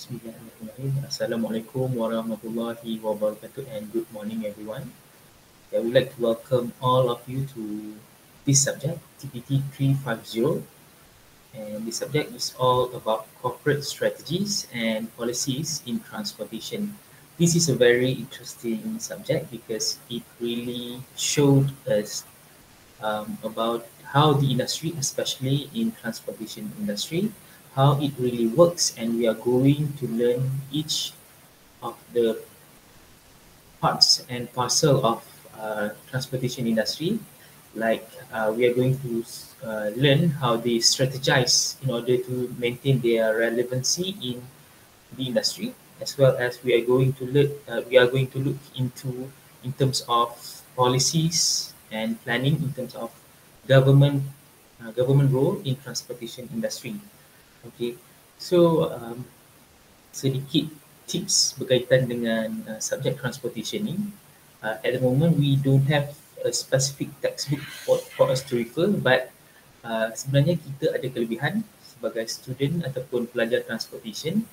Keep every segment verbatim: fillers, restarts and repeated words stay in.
Bismillahirrahmanirrahim. Assalamualaikum warahmatullahi wabarakatuh and good morning everyone. I would like to welcome all of you to this subject, T P T three fifty, and the subject is all about corporate strategies and policies in transportation. This is a very interesting subject because it really showed us um, about how the industry, especially in transportation industry, how it really works, and we are going to learn each of the parts and parcel of uh, transportation industry. Like uh, we are going to uh, learn how they strategize in order to maintain their relevancy in the industry, as well as we are going to look uh, we are going to look into in terms of policies and planning in terms of government uh, government role in transportation industry. Okay, so um, sedikit tips berkaitan dengan uh, subjek transportation ni. Uh, at the moment, we don't have a specific textbook for, for us to refer, but uh, sebenarnya kita ada kelebihan sebagai student ataupun pelajar transportation.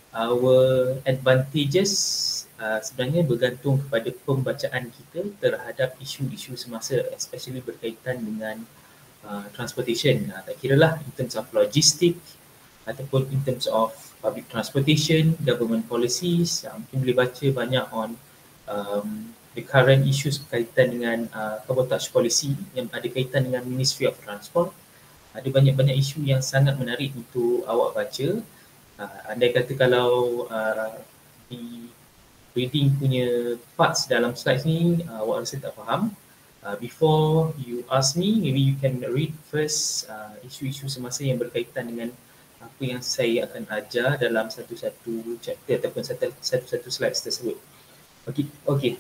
Our advantages uh, sebenarnya bergantung kepada pembacaan kita terhadap isu-isu semasa, especially berkaitan dengan uh, transportation. Uh, tak kira lah in terms of logistik ataupun in terms of public transportation, government policies. Uh, mungkin boleh baca banyak on um, the current issues berkaitan dengan uh, cabotage policy yang ada kaitan dengan Ministry of Transport. Ada banyak-banyak isu yang sangat menarik untuk awak baca. Uh, andai kata kalau uh, di reading punya parts dalam slides ni uh, awak rasa tak faham, uh, before you ask me, maybe you can read first uh, isu-isu semasa yang berkaitan dengan apa yang saya akan ajar dalam satu-satu chapter ataupun satu-satu slides tersebut. Okey, okey.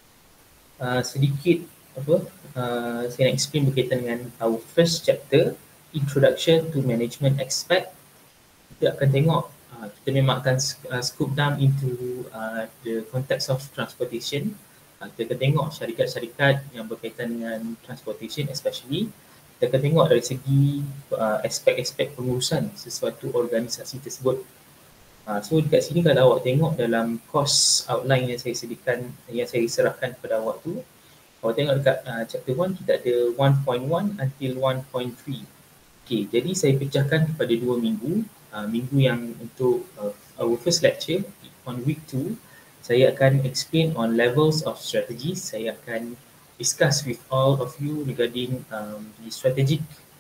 Uh, sedikit apa uh, saya nak explain berkaitan dengan our first chapter, Introduction to Management Aspect. Kita akan tengok, uh, kita memang akan uh, scope down into uh, the context of transportation. Uh, kita akan tengok syarikat-syarikat yang berkaitan dengan transportation especially. Kita akan tengok dari segi uh, aspek-aspek pengurusan sesuatu organisasi tersebut. Uh, so dekat sini kalau awak tengok dalam course outline yang saya sediakan, yang saya serahkan kepada awak tu, awak tengok dekat uh, chapter one kita ada one point one until one point three. Okay, jadi saya pecahkan kepada dua minggu. Uh, minggu yang untuk uh, our first lecture on week two, saya akan explain on levels of strategies. Saya akan discuss with all of you regarding um, the strategic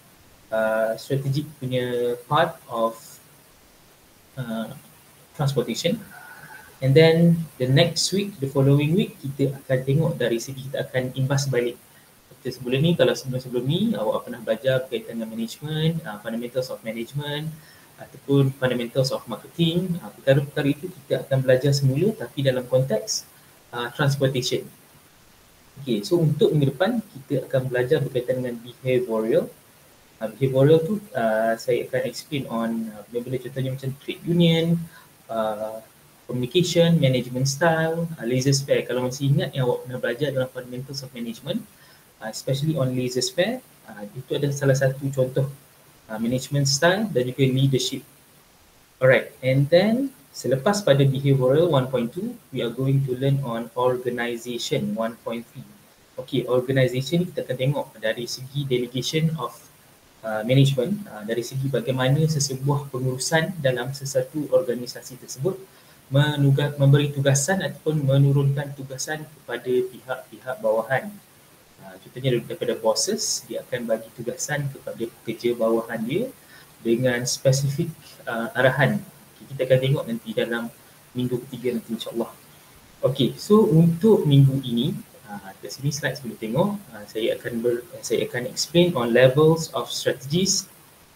uh, strategic punya part of uh, transportation. And then the next week, the following week, kita akan tengok dari segi kita akan imbas balik. Kita sebelum ni, kalau sebelum-sebelum ni awak pernah belajar berkaitan dengan management, uh, fundamentals of management ataupun fundamentals of marketing. Uh, perkara-perkara itu kita akan belajar semula tapi dalam konteks uh, transportation. Okay, so untuk minggu depan kita akan belajar berkaitan dengan behavioral. Uh, behavioral tu uh, saya akan explain on uh, benda-benda contohnya macam trade union, uh, communication, management style, uh, laissez-faire. Kalau masih ingat yang awak pernah belajar dalam fundamentals of management, uh, especially on laissez-faire, uh, itu adalah salah satu contoh uh, management style dan juga leadership. Alright, and then selepas pada behavioral one point two, we are going to learn on organisation one point three. Okay, organisation ni kita akan tengok dari segi delegation of uh, management, uh, dari segi bagaimana sesebuah pengurusan dalam sesuatu organisasi tersebut menugas, memberi tugasan ataupun menurunkan tugasan kepada pihak-pihak bawahan. Uh, contohnya daripada bosses, dia akan bagi tugasan kepada pekerja bawahan dia dengan spesifik uh, arahan. Okay, kita akan tengok nanti dalam minggu ketiga nanti insyaAllah. Okay, so untuk minggu ini, uh, kat sini slides boleh tengok, uh, saya akan ber, saya akan explain on levels of strategies.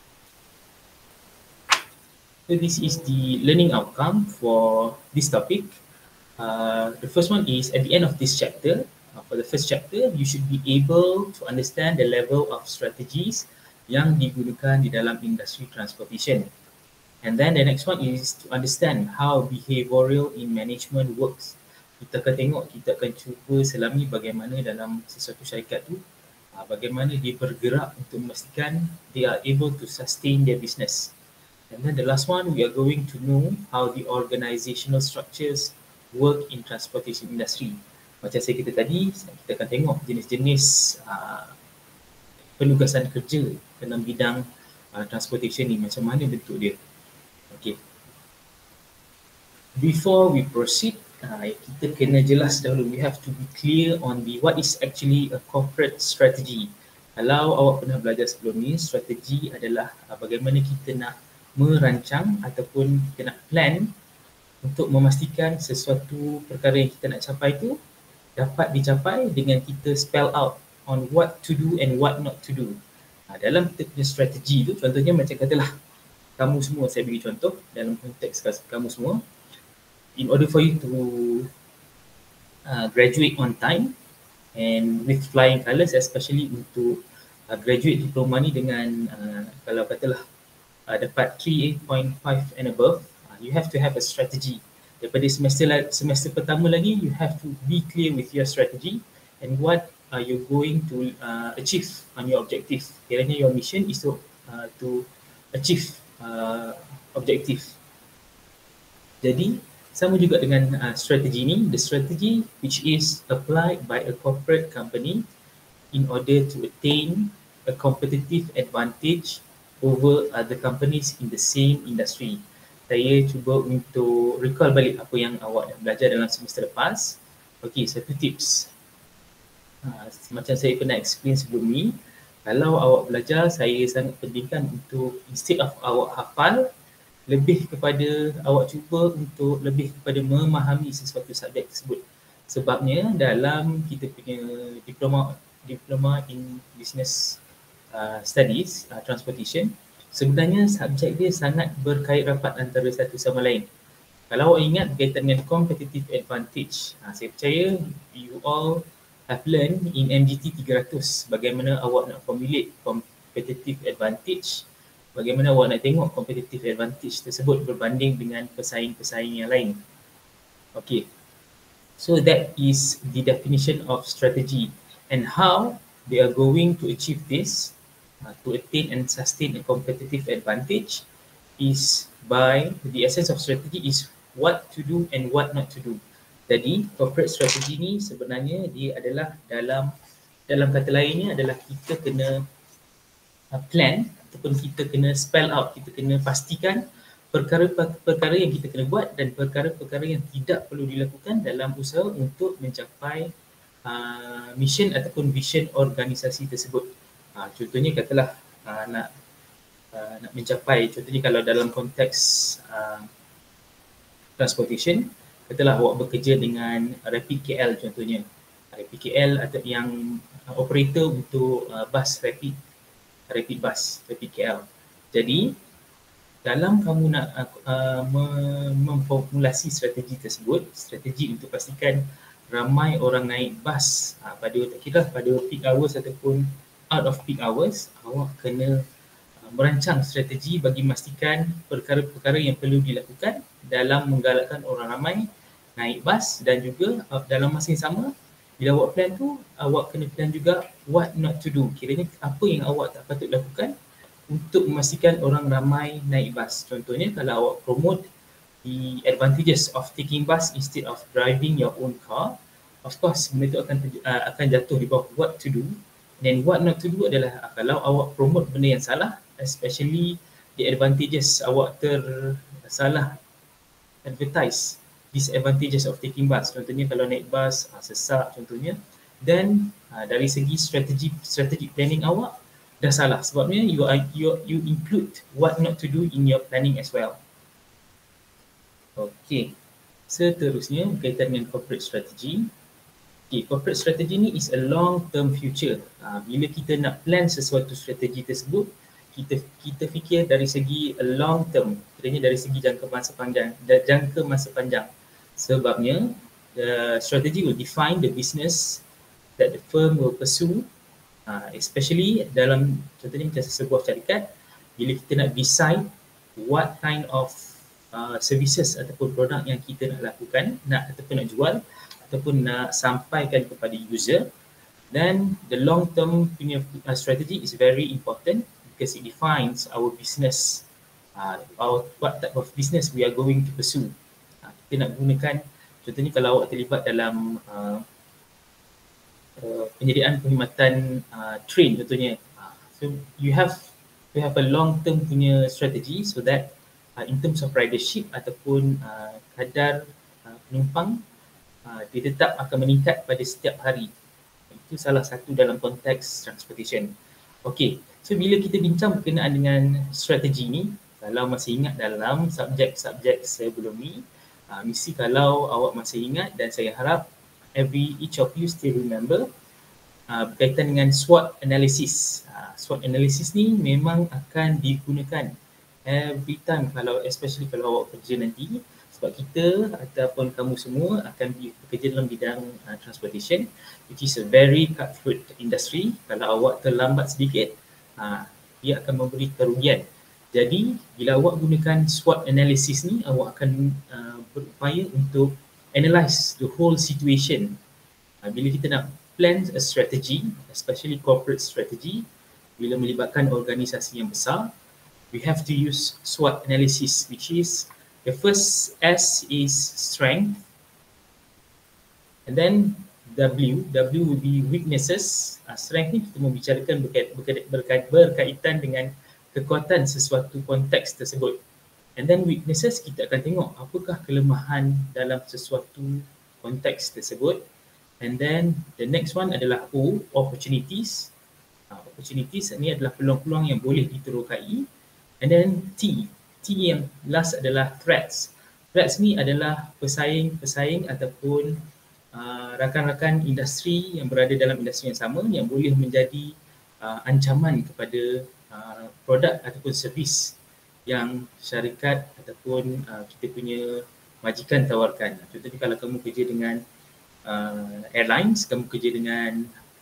So this is the learning outcome for this topic. Uh, the first one is at the end of this chapter, uh, for the first chapter, you should be able to understand the level of strategies yang digunakan di dalam industri transportation. And then the next one is to understand how behavioral in management works. Kita akan tengok, kita akan cuba selami bagaimana dalam sesuatu syarikat tu, uh, bagaimana dia bergerak untuk memastikan they are able to sustain their business. And then the last one, we are going to know how the organizational structures work in transportation industry. Macam saya kata tadi, kita akan tengok jenis-jenis uh, penugasan kerja dalam bidang uh, transportation ni, macam mana bentuk dia. Okay. Before we proceed, uh, kita kena jelas dahulu. We have to be clear on the what is actually a corporate strategy. Kalau awak pernah belajar sebelum ni, strategi adalah uh, bagaimana kita nak merancang ataupun kita nak plan untuk memastikan sesuatu perkara yang kita nak capai tu dapat dicapai dengan kita spell out on what to do and what not to do. Ha, dalam kita punya strategi tu, contohnya macam katalah kamu semua, saya bagi contoh dalam konteks kamu semua, in order for you to uh, graduate on time and with flying colours, especially untuk uh, graduate diploma ni dengan uh, kalau katalah uh, dapat three point five and above, uh, you have to have a strategy. Daripada semester semester pertama lagi, you have to be clear with your strategy and what are you going to uh, achieve on your objective. Kiranya your mission is to, uh, to achieve uh, objective. Jadi, sama juga dengan uh, strategi ni, the strategy which is applied by a corporate company in order to attain a competitive advantage over other companies in the same industry. Saya cuba untuk recall balik apa yang awak dah belajar dalam semester lepas. Okey, satu tips. Ha, macam saya pernah explain sebelum ni, kalau awak belajar, saya sangat pentingkan untuk instead of awak hafal, lebih kepada awak cuba untuk lebih kepada memahami sesuatu subjek tersebut. Sebabnya dalam kita punya diploma diploma in business uh, studies, uh, transportation, sebenarnya subjek dia sangat berkait rapat antara satu sama lain. Kalau awak ingat berkaitan dengan competitive advantage, ha, saya percaya you all have learned in M G T tiga ratus bagaimana awak nak formulate competitive advantage, bagaimana awak nak tengok competitive advantage tersebut berbanding dengan pesaing-pesaing yang lain. Okay, so that is the definition of strategy and how they are going to achieve this. Uh, to attain and sustain a competitive advantage is by the essence of strategy is what to do and what not to do. Jadi corporate strategy ni sebenarnya dia adalah dalam dalam kata lainnya adalah kita kena uh, plan ataupun kita kena spell out, kita kena pastikan perkara-perkara yang kita kena buat dan perkara-perkara yang tidak perlu dilakukan dalam usaha untuk mencapai uh, mission ataupun vision organisasi tersebut. Ha, contohnya katalah uh, nak uh, nak mencapai, contohnya kalau dalam konteks uh, transportation, katalah awak bekerja dengan Rapid K L contohnya. Rapid K L atau yang uh, operator untuk uh, bus Rapid, Rapid bus, Rapid K L. Jadi dalam kamu nak uh, memformulasi strategi tersebut, strategi untuk pastikan ramai orang naik bas uh, pada tak kira pada peak hours ataupun out of peak hours, awak kena uh, merancang strategi bagi memastikan perkara-perkara yang perlu dilakukan dalam menggalakkan orang ramai naik bas dan juga uh, dalam masa yang sama, bila awak plan tu, awak kena plan juga what not to do. Kiranya apa yang awak tak patut lakukan untuk memastikan orang ramai naik bas. Contohnya kalau awak promote the advantages of taking bus instead of driving your own car, of course benda itu akan uh, akan jatuh di bawah what to do. Then what not to do adalah uh, kalau awak promote benda yang salah, especially the advantages, awak tersalah advertise disadvantages of taking bus. Contohnya kalau naik bus uh, sesak contohnya, then uh, dari segi strategi strategi planning awak dah salah. Sebabnya you are, you you include what not to do in your planning as well. Okay, seterusnya berkaitan dengan corporate strategy. Okay, corporate strategy ni is a long term future. Uh, bila kita nak plan sesuatu strategi tersebut, kita kita fikir dari segi a long term, kiranya dari segi jangka masa panjang, jangka masa panjang. Sebabnya the strategy will define the business that the firm will pursue, uh, especially dalam contohnya macam sebuah syarikat, bila kita nak decide what kind of uh, services ataupun produk yang kita nak lakukan, nak ataupun nak jual ataupun nak sampaikan kepada user, then the long term punya uh, strategy is very important because it defines our business uh, our, what type of business we are going to pursue. Uh, kita nak gunakan, contohnya kalau awak terlibat dalam uh, uh, penyediaan perkhidmatan uh, train contohnya. Uh, so you have to have a long term punya strategi so that uh, in terms of ridership ataupun uh, kadar uh, penumpang uh, dia tetap akan meningkat pada setiap hari. Itu salah satu dalam konteks transportation. Okey, so bila kita bincang berkenaan dengan strategi ni, kalau masih ingat dalam subjek-subjek sebelum ni, uh, mesti kalau awak masih ingat dan saya harap every each of you still remember uh, berkaitan dengan SWOT analysis. Uh, SWOT analysis ni memang akan digunakan every time kalau especially kalau awak kerja nanti, sebab kita ataupun kamu semua akan bekerja dalam bidang uh, transportation, which is a very cutthroat industry. Kalau awak terlambat sedikit, uh, dia akan memberi kerugian. Jadi bila awak gunakan SWOT analysis ni, awak akan uh, berupaya untuk analyse the whole situation. Uh, bila kita nak plan a strategy, especially corporate strategy, bila melibatkan organisasi yang besar, we have to use SWOT analysis, which is the first S is strength, and then W, W will be weaknesses. Uh, strength ni kita membicarakan berkait, berkait, berkait, berkaitan dengan kekuatan sesuatu konteks tersebut. And then weaknesses, kita akan tengok apakah kelemahan dalam sesuatu konteks tersebut. And then the next one adalah O, opportunities. Uh, opportunities ni adalah peluang-peluang yang boleh diterokai. And then T, T yang last adalah threats. Threats ni adalah pesaing-pesaing ataupun uh, rakan-rakan industri yang berada dalam industri yang sama yang boleh menjadi uh, ancaman kepada uh, produk ataupun servis yang syarikat ataupun uh, kita punya majikan tawarkan. Contohnya kalau kamu kerja dengan uh, airlines, kamu kerja dengan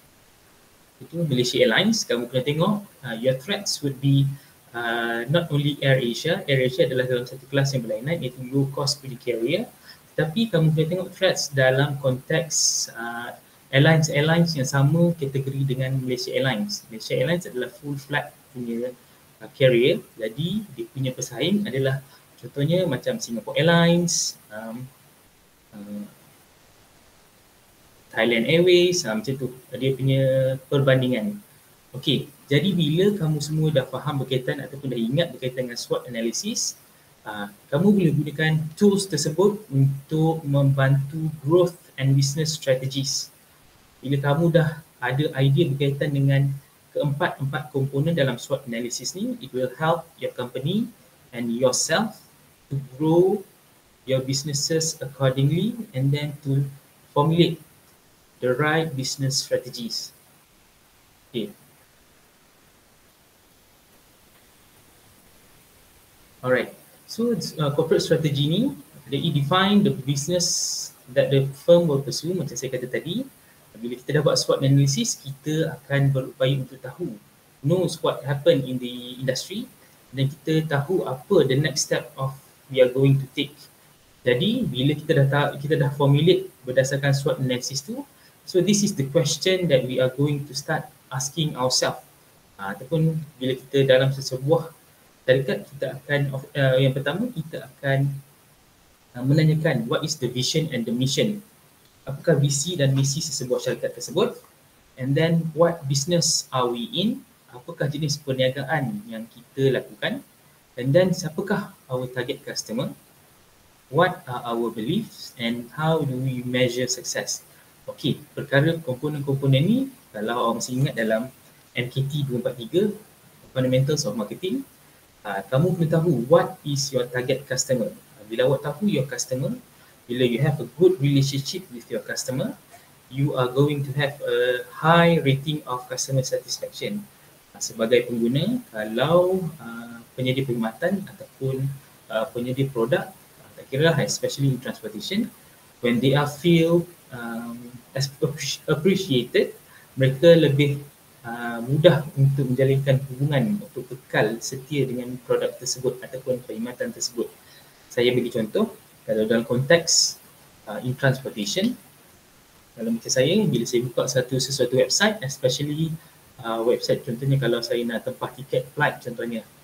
itu Malaysia Airlines, kamu kena tengok uh, your threats would be Uh, not only AirAsia. AirAsia adalah dalam satu kelas yang berlainan, iaitu low cost punya carrier, tetapi kamu boleh tengok threats dalam konteks uh, airlines-airlines yang sama kategori dengan Malaysia Airlines. Malaysia Airlines adalah full flight punya uh, carrier, jadi dia punya pesaing adalah contohnya macam Singapore Airlines, um, uh, Thailand Airways, uh, macam tu dia punya perbandingan. Okey, jadi bila kamu semua dah faham berkaitan ataupun dah ingat berkaitan dengan SWOT analysis, uh, kamu boleh gunakan tools tersebut untuk membantu growth and business strategies. Bila kamu dah ada idea berkaitan dengan keempat-empat komponen dalam SWOT analysis ni, it will help your company and yourself to grow your businesses accordingly and then to formulate the right business strategies. Okay. Alright, so uh, corporate strategy ni, they define the business that the firm will pursue. Macam saya kata tadi, bila kita dah buat SWOT analysis, kita akan berupaya untuk tahu, knows what happen in the industry, dan kita tahu apa the next step of we are going to take. Jadi bila kita dah tahu, kita dah formulate berdasarkan SWOT analysis tu, so this is the question that we are going to start asking ourselves. Ha, ataupun bila kita dalam sesebuah syarikat, kita akan uh, yang pertama kita akan uh, menanyakan what is the vision and the mission. Apakah visi dan misi sesebuah syarikat tersebut, and then what business are we in, apakah jenis perniagaan yang kita lakukan, and then siapakah our target customer, what are our beliefs, and how do we measure success. Okey, perkara komponen-komponen ni kalau awak masih ingat dalam M K T dua empat tiga, Fundamentals of Marketing, Uh, kamu kena tahu what is your target customer. Uh, bila awak tahu your customer, bila you have a good relationship with your customer, you are going to have a high rating of customer satisfaction. Uh, sebagai pengguna, kalau uh, penyedia perkhidmatan ataupun uh, penyedia produk, uh, tak kira especially in transportation, when they are feel um, appreciated, mereka lebih Uh, mudah untuk menjalinkan hubungan untuk kekal setia dengan produk tersebut ataupun perkhidmatan tersebut. Saya bagi contoh, kalau dalam konteks uh, in transportation, kalau macam saya, bila saya buka satu sesuatu website, especially uh, website contohnya kalau saya nak tempah tiket flight contohnya, uh,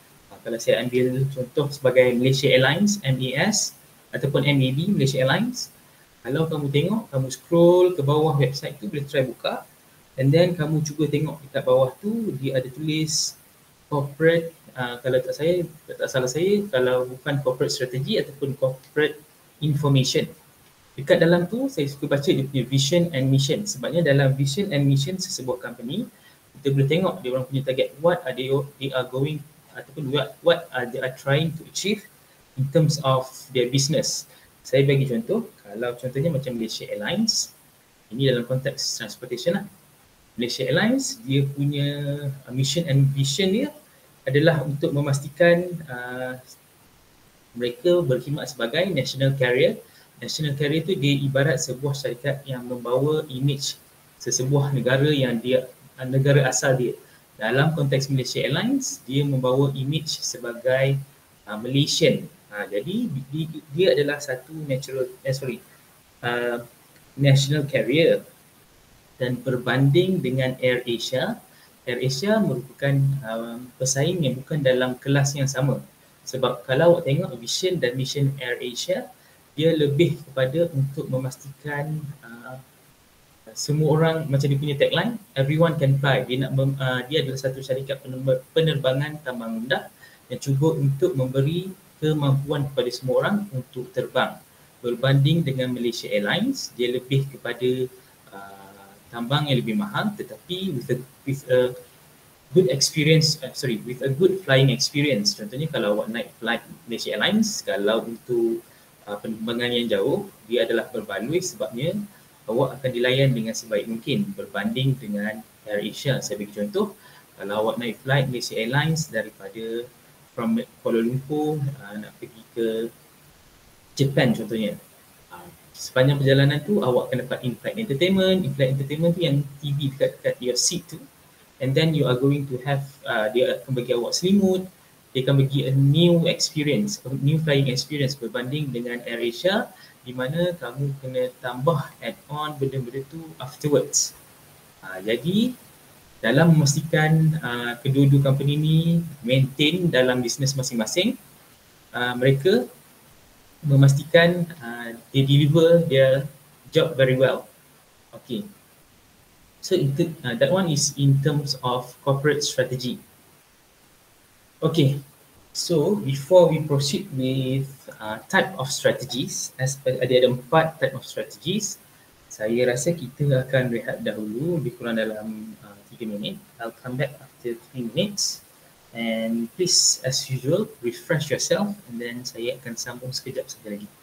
kalau saya ambil contoh sebagai Malaysia Airlines, M A S, ataupun M A B, Malaysia Airlines. Kalau kamu tengok, kamu scroll ke bawah website tu, boleh try buka. And then kamu cuba tengok dekat bawah tu, dia ada tulis corporate, uh, kalau tak saya, tak salah saya, kalau bukan corporate strategy ataupun corporate information. Dekat dalam tu, saya suka baca dia punya vision and mission. Sebabnya dalam vision and mission sesebuah company, kita boleh tengok dia orang punya target, what are they, they are going, ataupun what, what are they are trying to achieve in terms of their business. Saya bagi contoh, kalau contohnya macam Malaysia Airlines, ini dalam konteks transportation lah. Malaysia Airlines, dia punya uh, mission and vision dia adalah untuk memastikan uh, mereka berkhidmat sebagai national carrier. National carrier tu dia ibarat sebuah syarikat yang membawa image sesebuah negara yang dia, negara asal dia. Dalam konteks Malaysia Airlines, dia membawa image sebagai uh, Malaysian. Uh, jadi dia, dia adalah satu natural, eh, sorry, uh, national carrier. Dan berbanding dengan Air Asia, Air Asia merupakan um, pesaing yang bukan dalam kelas yang sama. Sebab kalau awak tengok vision dan mission Air Asia, dia lebih kepada untuk memastikan uh, semua orang, macam dia punya tagline, everyone can fly. Dia, nak, uh, dia adalah satu syarikat penerbangan tambang rendah yang cuba untuk memberi kemampuan kepada semua orang untuk terbang. Berbanding dengan Malaysia Airlines, dia lebih kepada tambang yang lebih mahal, tetapi with a, with a good experience, uh, sorry, with a good flying experience. Contohnya kalau awak naik flight Malaysia Airlines, kalau untuk uh, penerbangan yang jauh, dia adalah berbaloi sebabnya awak akan dilayan dengan sebaik mungkin berbanding dengan Air Asia. Saya bagi contoh, kalau awak naik flight Malaysia Airlines daripada from Kuala Lumpur uh, nak pergi ke Japan contohnya, sepanjang perjalanan tu awak akan dapat in-flight entertainment. In-flight entertainment tu yang T V dekat, dekat your seat tu, and then you are going to have, uh, dia akan bagi awak selimut, dia akan bagi a new experience, a new flying experience berbanding dengan Air Asia di mana kamu kena tambah add-on benda-benda tu afterwards. Uh, jadi dalam memastikan uh, kedua-dua company ni maintain dalam bisnes masing-masing, uh, mereka memastikan uh, they deliver their job very well. Okay. So it, uh, that one is in terms of corporate strategy. Okay. So before we proceed with uh, type of strategies, as ada ada empat type of strategies, saya rasa kita akan rehat dahulu lebih kurang dalam uh, tiga minit. I'll come back after three minutes. And please, as usual, refresh yourself, and then saya akan sambung sekejap saja lagi.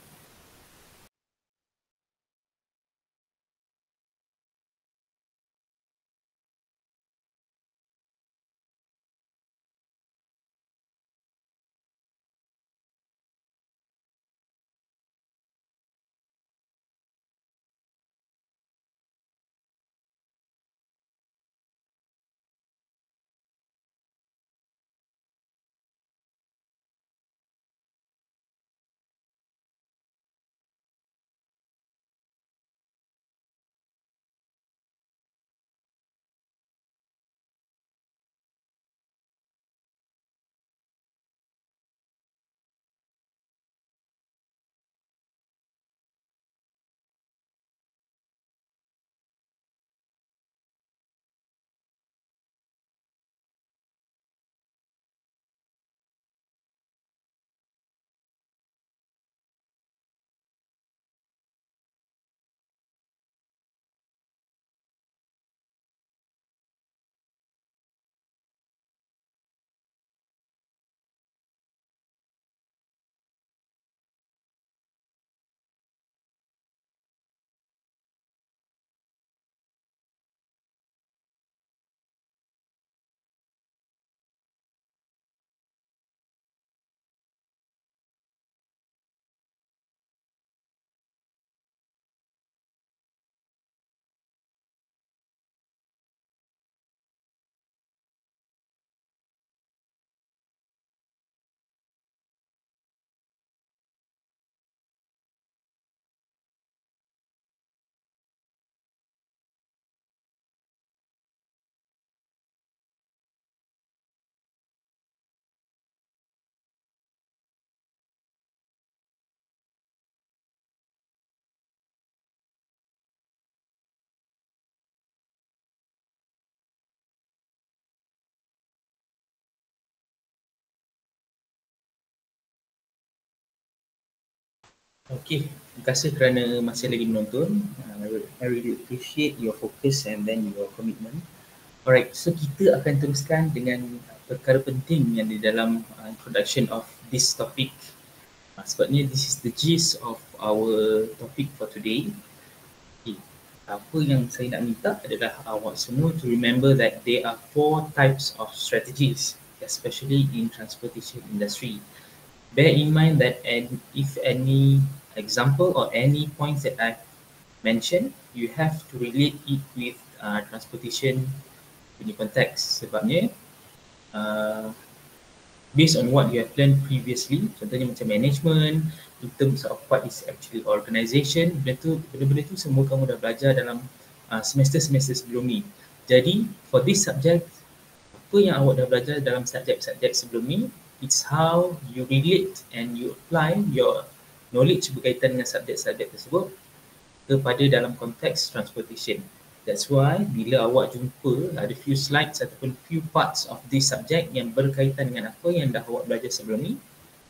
Okay, terima kasih kerana masih lagi menonton. Uh, I really appreciate your focus and then your commitment. Alright, so kita akan teruskan dengan perkara penting yang di dalam uh, introduction of this topic. Uh, sebabnya this is the gist of our topic for today. Okay. Apa yang saya nak minta adalah awak semua to remember that there are four types of strategies, especially in transportation industry. Bear in mind that and if any example or any points that I mentioned, you have to relate it with uh, transportation punya konteks. Sebabnya uh, based on what you have learned previously, contohnya macam management, in terms of what is actually organisation, benda tu, benda-benda tu semua kamu dah belajar dalam uh, semester-semester sebelum ni. Jadi for this subject, apa yang awak dah belajar dalam subjek-subjek sebelum ni, it's how you relate and you apply your knowledge berkaitan dengan subjek-subjek tersebut kepada dalam konteks transportation. That's why bila awak jumpa ada few slides ataupun few parts of this subject yang berkaitan dengan apa yang dah awak belajar sebelum ni,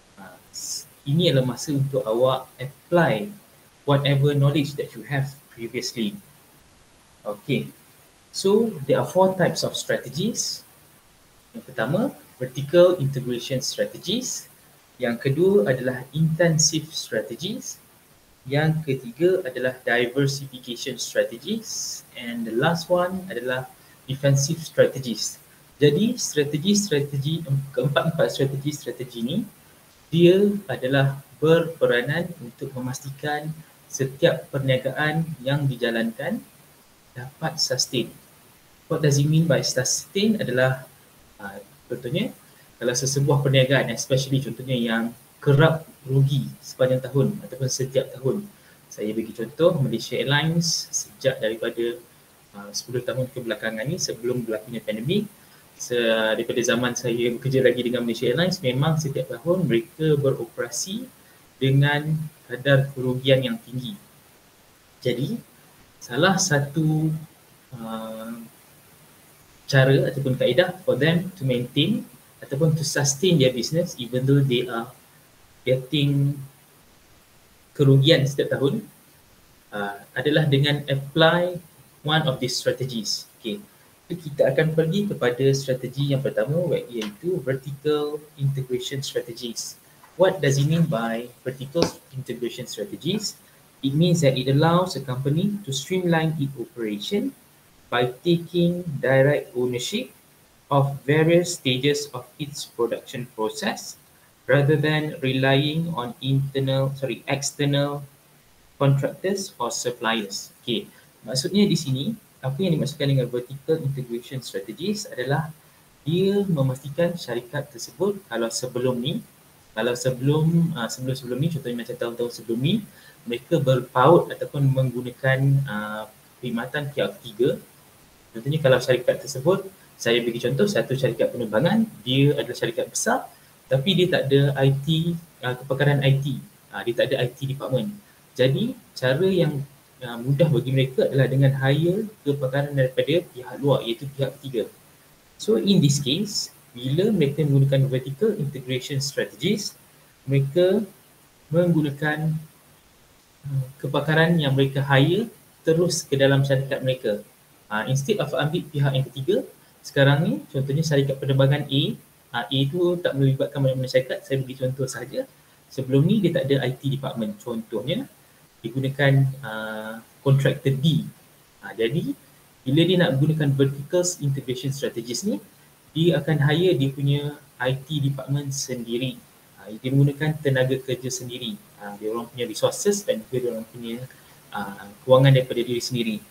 ini adalah masa untuk awak apply whatever knowledge that you have previously. Okay, so there are four types of strategies. Yang pertama, vertical integration strategies. Yang kedua adalah intensive strategies. Yang ketiga adalah diversification strategies, and the last one adalah defensive strategies. Jadi strategi-strategi keempat-empat strategi-strategi ni dia adalah berperanan untuk memastikan setiap perniagaan yang dijalankan dapat sustain. What does it mean by sustain adalah uh, contohnya kalau sesebuah perniagaan, especially contohnya yang kerap rugi sepanjang tahun ataupun setiap tahun. Saya bagi contoh Malaysia Airlines sejak daripada uh, sepuluh tahun kebelakangan ni sebelum berlakunya pandemik, se- daripada zaman saya bekerja lagi dengan Malaysia Airlines, memang setiap tahun mereka beroperasi dengan kadar kerugian yang tinggi. Jadi salah satu uh, cara ataupun kaedah for them to maintain ataupun to sustain their business even though they are getting kerugian setiap tahun uh, adalah dengan apply one of these strategies. Okay. Kita akan pergi kepada strategi yang pertama, iaitu vertical integration strategies. What does it mean by vertical integration strategies? It means that it allows a company to streamline its operation by taking direct ownership of various stages of its production process rather than relying on internal, sorry, external contractors or suppliers. Okay, maksudnya di sini, apa yang dimaksudkan dengan vertical integration strategies adalah dia memastikan syarikat tersebut kalau sebelum ni, kalau sebelum uh, sebelum-sebelum ni, contohnya macam tahun-tahun sebelum ni, mereka berpaut ataupun menggunakan uh, perkhidmatan pihak ketiga. Contohnya kalau syarikat tersebut, saya bagi contoh satu syarikat penerbangan, dia adalah syarikat besar, tapi dia tak ada I T, uh, kepakaran I T. Uh, dia tak ada I T department. Jadi, cara yang uh, mudah bagi mereka adalah dengan hire kepakaran daripada pihak luar, iaitu pihak ketiga. So, in this case, bila mereka menggunakan vertical integration strategies, mereka menggunakan uh, kepakaran yang mereka hire terus ke dalam syarikat mereka. Uh, instead of ambil pihak yang ketiga, sekarang ni, contohnya syarikat penerbangan A, Uh, A itu tak melibatkan mana-mana syarikat, saya bagi contoh sahaja. Sebelum ni dia tak ada I T department. Contohnya, digunakan uh, contractor B. Uh, jadi, bila dia nak gunakan vertical integration strategies ni, dia akan hire dia punya I T department sendiri. Uh, dia menggunakan tenaga kerja sendiri. Uh, dia orang punya resources dan juga dia orang punya uh, kewangan daripada diri sendiri.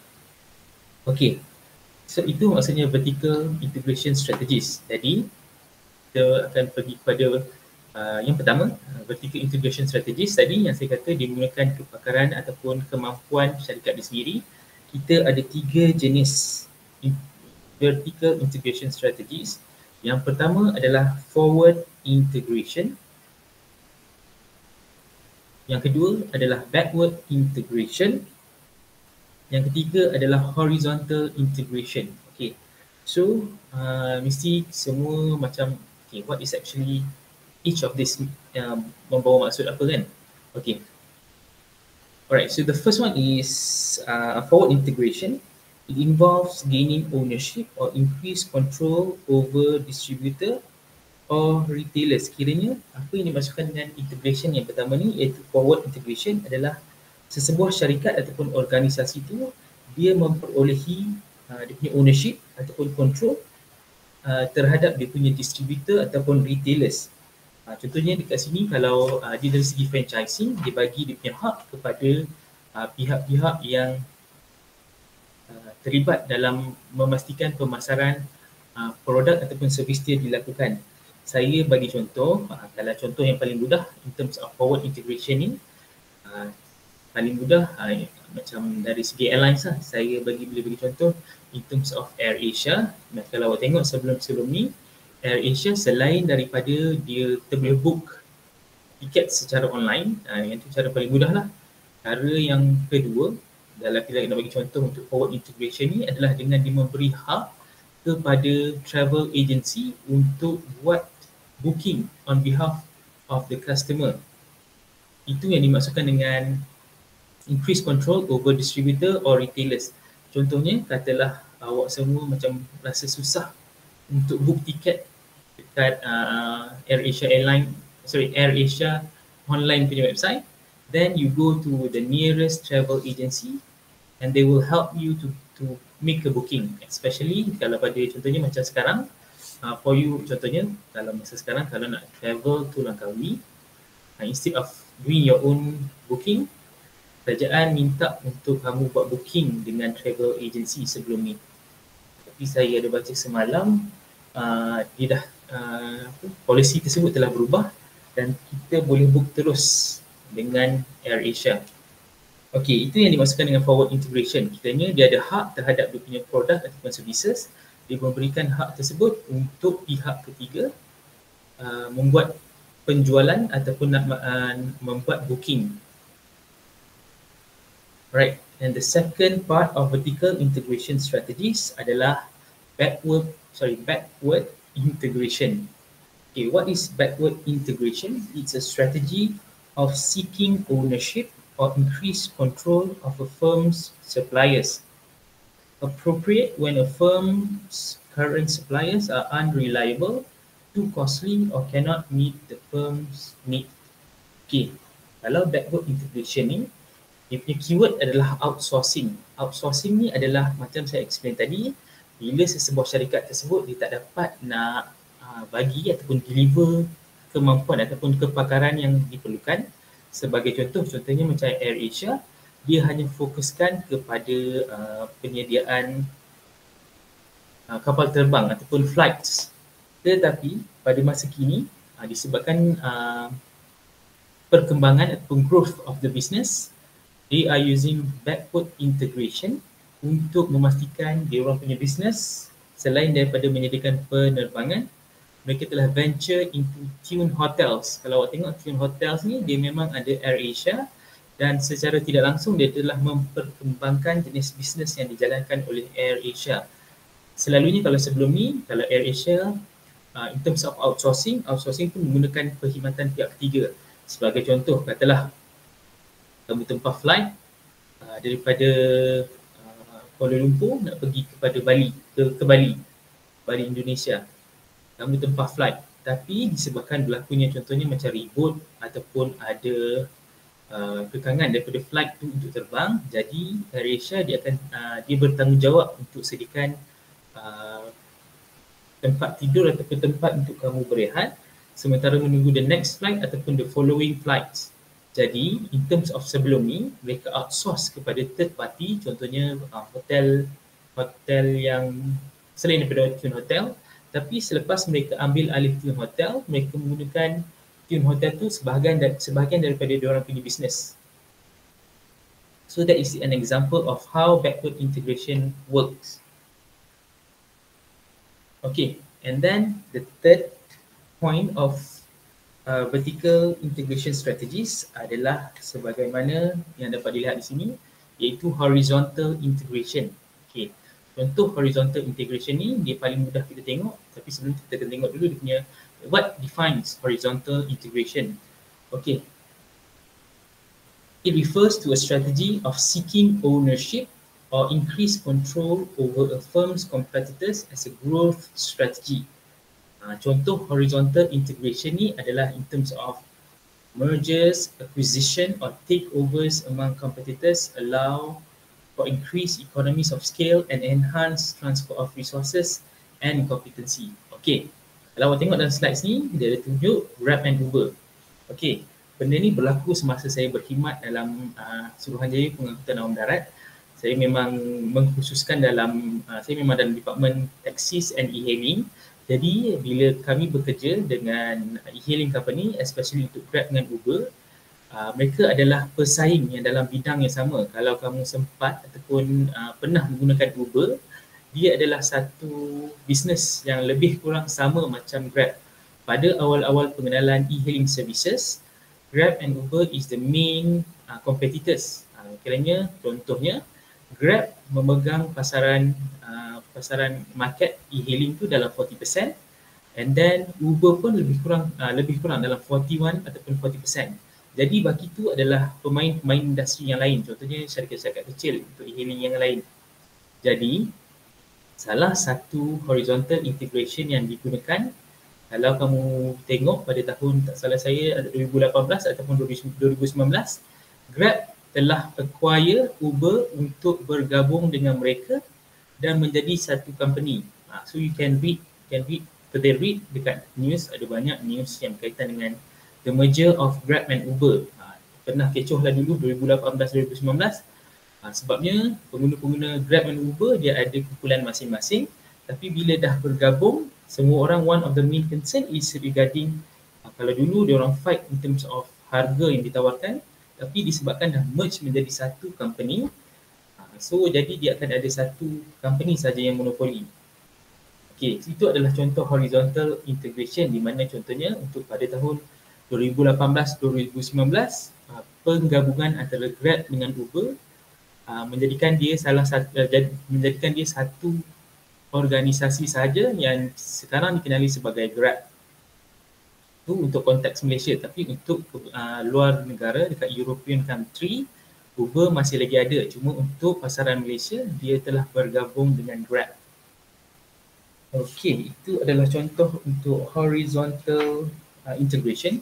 Okay, so itu maksudnya vertical integration strategies. Jadi, kita akan pergi kepada uh, yang pertama, uh, vertical integration strategies. Tadi yang saya kata dia menggunakan kepakaran ataupun kemampuan syarikat dia sendiri. Kita ada tiga jenis in- vertical integration strategies. Yang pertama adalah forward integration. Yang kedua adalah backward integration. Yang ketiga adalah horizontal integration. Okay, so uh, mesti semua macam okay, what is actually each of this um, membawa maksud apa kan? Okay, Alright, so the first one is uh, forward integration. It involves gaining ownership or increased control over distributor or retailers. Kiranya apa yang dimaksudkan dengan integration yang pertama ni, iaitu forward integration adalah sesebuah syarikat ataupun organisasi tu dia memperolehi uh, dia punya ownership ataupun control uh, terhadap dia punya distributor ataupun retailers. Uh, contohnya dekat sini kalau uh, dia dari segi franchising, dia bagi dia punya hak kepada uh, pihak-pihak yang uh, terlibat dalam memastikan pemasaran uh, produk ataupun servis dia dilakukan. Saya bagi contoh, uh, kalau contoh yang paling mudah in terms of forward integration ni, uh, paling mudah uh, macam dari segi airlines lah. Saya bagi boleh bagi contoh in terms of AirAsia. Nah, kalau awak tengok sebelum-sebelum ni, AirAsia selain daripada dia kita boleh book tiket secara online, uh, yang tu cara paling mudah lah. Cara yang kedua, dalam kita nak bagi contoh untuk forward integration ni adalah dengan dia memberi hak kepada travel agency untuk buat booking on behalf of the customer. Itu yang dimaksudkan dengan increase control over distributor or retailers. Contohnya, katalah awak semua macam rasa susah untuk book tiket dekat uh, AirAsia Airline, sorry AirAsia online punya website, then you go to the nearest travel agency and they will help you to to make a booking. Especially kalau pada contohnya macam sekarang, uh, for you contohnya kalau masa sekarang kalau nak travel to Langkawi, uh, instead of doing your own booking, kerajaan minta untuk kamu buat booking dengan travel agency sebelum ni. Tapi saya ada baca semalam, uh, dia dah uh, polisi tersebut telah berubah dan kita boleh book terus dengan AirAsia. Okey, itu yang dimaksudkan dengan forward integration. Kitanya dia ada hak terhadap dia punya produk ataupun services. Dia memberikan hak tersebut untuk pihak ketiga uh, membuat penjualan ataupun nak uh, membuat booking. Right, and the second part of vertical integration strategies adalah backward, sorry, backward integration. Okay, what is backward integration? It's a strategy of seeking ownership or increased control of a firm's suppliers. Appropriate when a firm's current suppliers are unreliable, too costly, or cannot meet the firm's need. Okay, kalau backward integration ni, dia punya keyword adalah outsourcing. Outsourcing ni adalah macam saya explain tadi, bila sesebuah syarikat tersebut dia tak dapat nak uh, bagi ataupun deliver kemampuan ataupun kepakaran yang diperlukan. Sebagai contoh, contohnya macam AirAsia, dia hanya fokuskan kepada uh, penyediaan uh, kapal terbang ataupun flights. Tetapi pada masa kini, uh, disebabkan uh, perkembangan ataupun growth of the business, they are using backward integration untuk memastikan dia orang punya business selain daripada menyediakan penerbangan, mereka telah venture into Tune Hotels. Kalau awak tengok Tune Hotels ni, dia memang ada AirAsia dan secara tidak langsung dia telah memperkembangkan jenis bisnes yang dijalankan oleh AirAsia. Selalunya kalau sebelum ni, kalau AirAsia uh, in terms of outsourcing, outsourcing tu menggunakan perkhidmatan pihak ketiga. Sebagai contoh, katalah kamu tempah flight uh, daripada uh, Kuala Lumpur nak pergi kepada Bali, ke, ke Bali, Bali Indonesia. Kamu tempah flight, tapi disebabkan berlakunya contohnya macam ribut ataupun ada uh, kekangan daripada flight tu untuk terbang, jadi AirAsia dia akan uh, dia bertanggungjawab untuk sediakan uh, tempat tidur ataupun tempat untuk kamu berehat sementara menunggu the next flight ataupun the following flights. Jadi, in terms of sebelum ni, mereka outsource kepada third party, contohnya uh, hotel hotel yang selain daripada Tune Hotel, tapi selepas mereka ambil alih Tune Hotel, mereka menggunakan Tune Hotel tu sebahagian, sebahagian daripada diorang punya business. So that is an example of how backward integration works. Okay, and then the third point of Uh, vertical integration strategies adalah sebagaimana yang dapat dilihat di sini, iaitu horizontal integration. Okay. Contoh horizontal integration ni dia paling mudah kita tengok, tapi sebelum tu kita kena tengok dulu dia punya what defines horizontal integration. Okay. It refers to a strategy of seeking ownership or increased control over a firm's competitors as a growth strategy. Uh, contoh horizontal integration ni adalah in terms of mergers, acquisition or takeovers among competitors allow for increased economies of scale and enhanced transfer of resources and competency. Okay, kalau awak tengok dalam slides ni, dia ada tunjuk Grab and Uber. Okay, benda ni berlaku semasa saya berkhidmat dalam uh, Suruhanjaya Pengangkutan Awam Darat. Saya memang mengkhususkan dalam, uh, saya memang dalam department taxis and e-hailing. Jadi bila kami bekerja dengan e-hailing company, especially untuk Grab dengan Uber, uh, mereka adalah pesaing yang dalam bidang yang sama. Kalau kamu sempat ataupun uh, pernah menggunakan Uber, dia adalah satu bisnes yang lebih kurang sama macam Grab. Pada awal-awal pengenalan e-hailing services, Grab and Uber is the main uh, competitors. Uh, kiranya contohnya, Grab memegang pasaran uh, pasaran market e-hailing tu dalam forty percent, and then Uber pun lebih kurang uh, lebih kurang dalam forty-one ataupun forty percent. Jadi baki tu adalah pemain-pemain industri yang lain, contohnya syarikat-syarikat kecil untuk e-hailing yang lain. Jadi salah satu horizontal integration yang digunakan, kalau kamu tengok pada tahun, tak salah saya, twenty eighteen ataupun twenty nineteen, Grab telah acquire Uber untuk bergabung dengan mereka dan menjadi satu company. Uh, so you can read, can read, kita read dekat news, ada banyak news yang berkaitan dengan the merger of Grab and Uber. Uh, pernah kecoh lah dulu twenty eighteen twenty nineteen. Uh, sebabnya pengguna-pengguna Grab and Uber dia ada kumpulan masing-masing, tapi bila dah bergabung, semua orang, one of the main concern is regarding, uh, kalau dulu dia orang fight in terms of harga yang ditawarkan, tapi disebabkan dah merge menjadi satu company, uh, so jadi dia akan ada satu company saja yang monopoli. Okey, itu adalah contoh horizontal integration di mana contohnya untuk pada tahun twenty eighteen twenty nineteen, uh, penggabungan antara Grab dengan Uber uh, menjadikan dia salah satu uh, menjadikan dia satu organisasi sahaja yang sekarang dikenali sebagai Grab. Itu untuk konteks Malaysia, tapi untuk uh, luar negara dekat European country, Uber masih lagi ada, cuma untuk pasaran Malaysia dia telah bergabung dengan Grab. Okey, itu adalah contoh untuk horizontal uh, integration.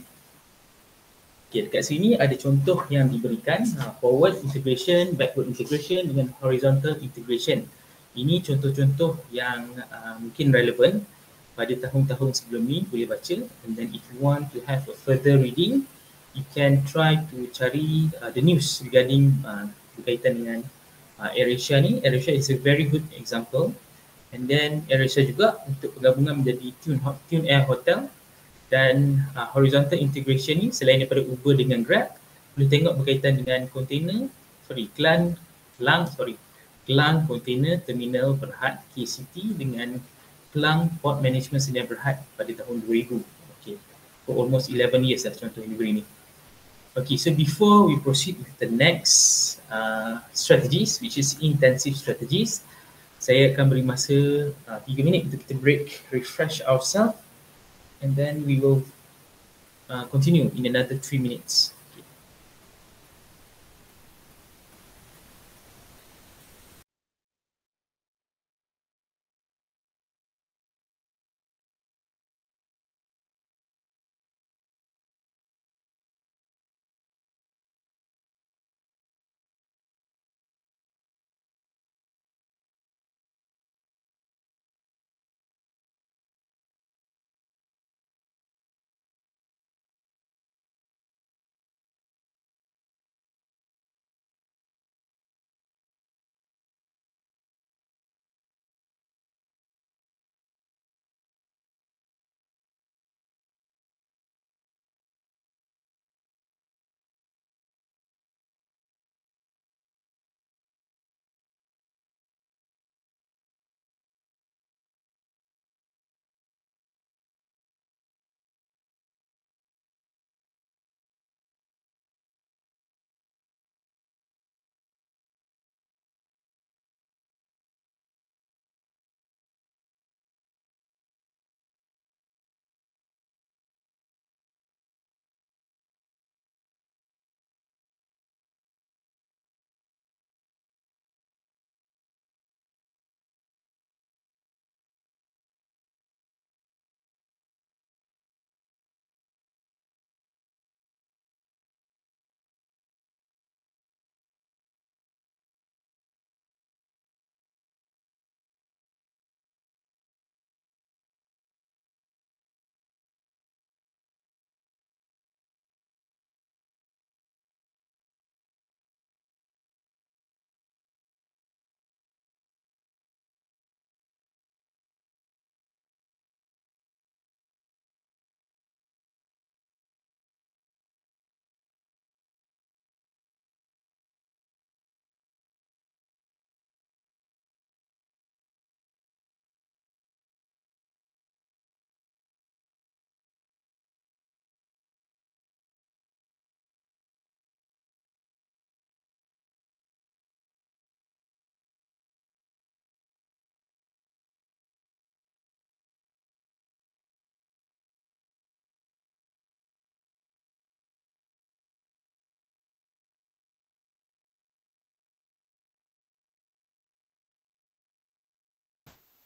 Okey, dekat sini ada contoh yang diberikan, uh, forward integration, backward integration dengan horizontal integration. Ini contoh-contoh yang uh, mungkin relevan pada tahun-tahun sebelum ni, boleh baca. And then if you want to have a further reading, you can try to cari uh, the news regarding uh, berkaitan dengan uh, AirAsia ni. AirAsia is a very good example. And then AirAsia juga untuk penggabungan menjadi Tune, Tune Air Hotel. Dan uh, horizontal integration ni selain daripada Uber dengan Grab, boleh tengok berkaitan dengan container, sorry, Kelang, Kelang, sorry, Kelang Container Terminal Berhad K C T dengan Kelang Port Management Sdn Berhad pada tahun two thousand. Okay, for almost eleven years lah contoh yang diberi ni. Okay, so before we proceed with the next uh, strategies, which is intensive strategies, saya akan beri masa uh, three minit untuk kita break, refresh ourselves, and then we will uh, continue in another three minutes.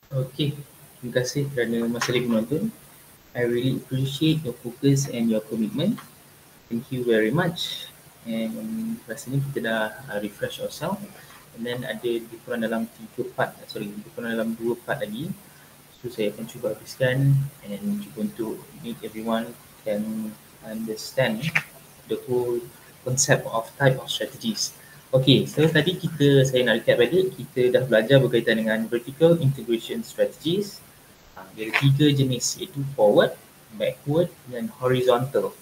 Okay, terima kasih kerana masa lagi menonton. I really appreciate your focus and your commitment. Thank you very much. And rasanya kita dah uh, refresh ourselves. And then ada di kurang dalam tiga part, sorry, di kurang dalam dua part lagi. So saya akan cuba habiskan and cuba untuk make everyone can understand the whole concept of type of strategies. Okay, so tadi kita, saya nak recap balik, kita dah belajar berkaitan dengan vertical integration strategies. Uh, dia ada tiga jenis, iaitu forward, backward dan horizontal.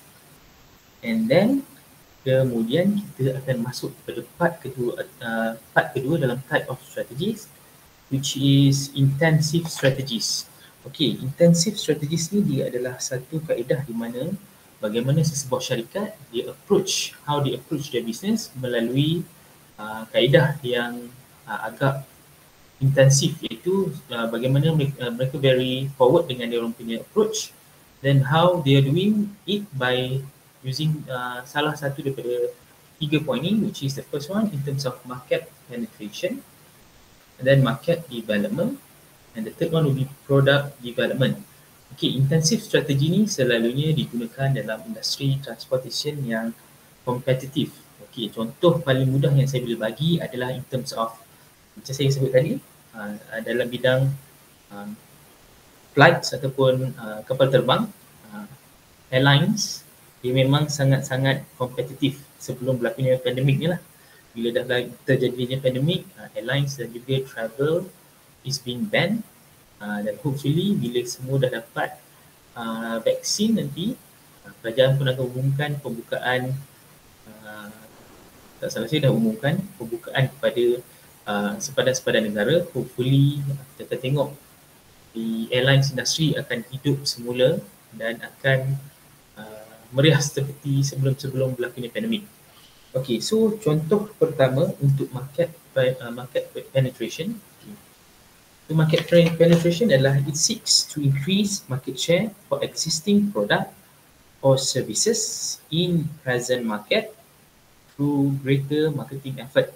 And then kemudian kita akan masuk pada part kedua, uh, part kedua dalam type of strategies, which is intensive strategies. Okay, intensive strategies ni dia adalah satu kaedah di mana bagaimana sesebuah syarikat dia approach, how they approach their business melalui uh, kaedah yang uh, agak intensif, iaitu uh, bagaimana mereka, uh, mereka very forward dengan dia orang punya approach, then how they are doing it by using uh, salah satu daripada tiga point ni, which is the first one in terms of market penetration, and then market development, and the third one will be product development. Okay, intensive strategi ni selalunya digunakan dalam industri transportation yang kompetitif. Okay, contoh paling mudah yang saya boleh bagi adalah in terms of, macam saya sebut tadi, uh, dalam bidang uh, flights ataupun uh, kapal terbang, uh, airlines, dia memang sangat-sangat kompetitif sebelum berlakunya pandemik ni lah. Bila dah terjadinya pandemik, uh, airlines dan juga travel is being banned, uh, dan hopefully bila semua dah dapat uh, vaksin nanti, uh, kerajaan pun akan umumkan pembukaan, uh, tak salah saya dah umumkan pembukaan kepada uh, sepadan-sepadan negara. Hopefully kita akan tengok di airlines industry akan hidup semula dan akan uh, meriah seperti sebelum-sebelum berlakunya pandemik. Okay, so contoh pertama untuk market uh, market penetration. Okay. So market penetration adalah it seeks to increase market share for existing product or services in present market through greater marketing effort.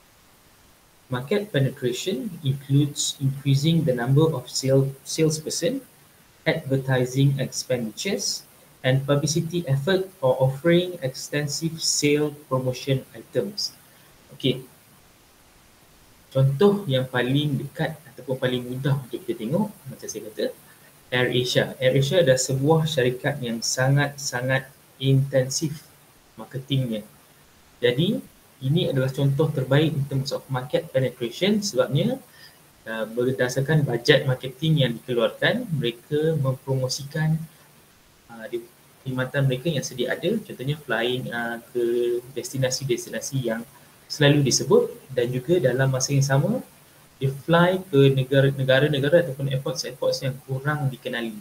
Market penetration includes increasing the number of sale, salesperson, advertising expenditures, and publicity effort for offering extensive sale promotion items. Okay, contoh yang paling dekat ataupun paling mudah untuk kita tengok, macam saya kata, AirAsia. AirAsia adalah sebuah syarikat yang sangat-sangat intensif marketingnya. Jadi, ini adalah contoh terbaik in terms of market penetration sebabnya uh, berdasarkan bajet marketing yang dikeluarkan, mereka mempromosikan uh, perkhidmatan mereka yang sedia ada, contohnya flying uh, ke destinasi-destinasi yang selalu disebut, dan juga dalam masa yang sama, dia fly ke negara-negara ataupun airports-airports yang kurang dikenali.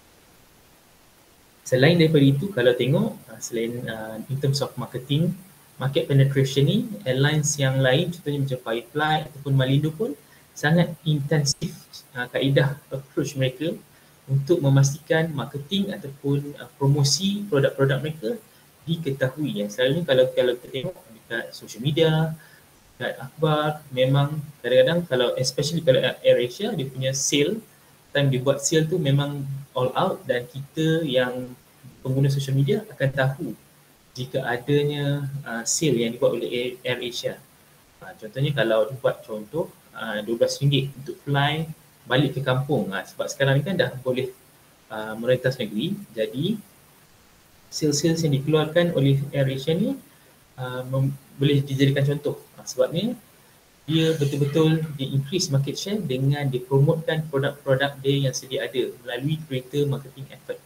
Selain daripada itu, kalau tengok, uh, selain uh, in terms of marketing, market penetration ni, airlines yang lain contohnya macam Firefly ataupun Malindo pun sangat intensif uh, kaedah approach mereka untuk memastikan marketing ataupun uh, promosi produk-produk mereka diketahui. Yang selalunya kalau kalau kita tengok dekat social media, dekat akhbar, memang kadang-kadang kalau especially kalau AirAsia, dia punya sale, time dia buat sale tu memang all out, dan kita yang pengguna social media akan tahu jika adanya uh, sale yang dibuat oleh AirAsia. Uh, contohnya kalau dibuat contoh uh, dua belas ringgit untuk fly balik ke kampung, uh, sebab sekarang ni kan dah boleh uh, merentas negeri, jadi sales-sales yang dikeluarkan oleh AirAsia ni uh, mem- boleh dijadikan contoh. Uh, sebabnya dia betul-betul dia increase market share dengan dia promotekan produk-produk dia yang sedia ada melalui greater marketing effort.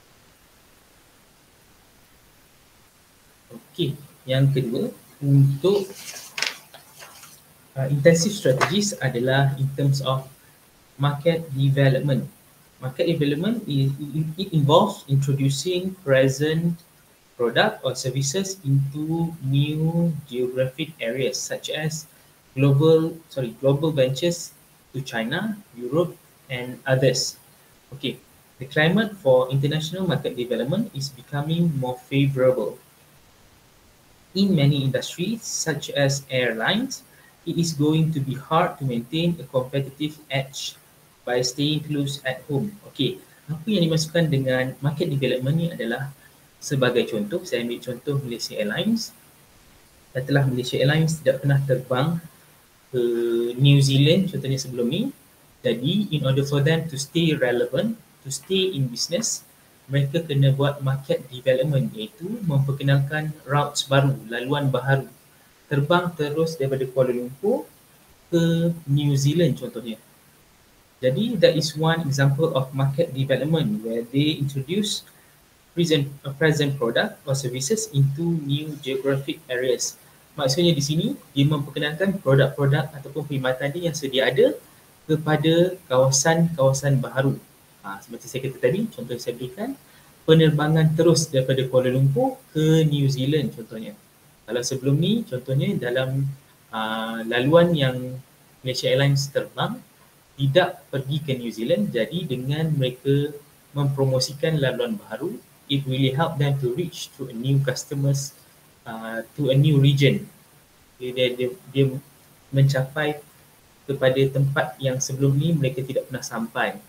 Okey, yang kedua untuk uh, intensive strategies adalah in terms of market development. Market development is, it involves introducing present product or services into new geographic areas such as global sorry global ventures to China, Europe, and others. Okay, the climate for international market development is becoming more favorable. In many industries, such as airlines, it is going to be hard to maintain a competitive edge by staying close at home. Okey, apa yang dimasukkan dengan market development ni adalah sebagai contoh, saya ambil contoh Malaysia Airlines. Setelah Malaysia Airlines tidak pernah terbang ke New Zealand contohnya sebelum ni, jadi in order for them to stay relevant, to stay in business, mereka kena buat market development, iaitu memperkenalkan routes baru, laluan baharu, terbang terus daripada Kuala Lumpur ke New Zealand contohnya. Jadi that is one example of market development where they introduce present, a present product or services into new geographic areas. Maksudnya di sini dia memperkenalkan produk-produk ataupun perkhidmatan dia yang sedia ada kepada kawasan-kawasan baharu. Ha, seperti saya kata tadi, contoh yang saya berikan, penerbangan terus daripada Kuala Lumpur ke New Zealand contohnya. Kalau sebelum ni contohnya dalam uh, laluan yang Malaysia Airlines terbang tidak pergi ke New Zealand, jadi dengan mereka mempromosikan laluan baharu, it really help them to reach to a new customers, uh, to a new region. Dia, dia, dia, dia mencapai kepada tempat yang sebelum ni mereka tidak pernah sampai.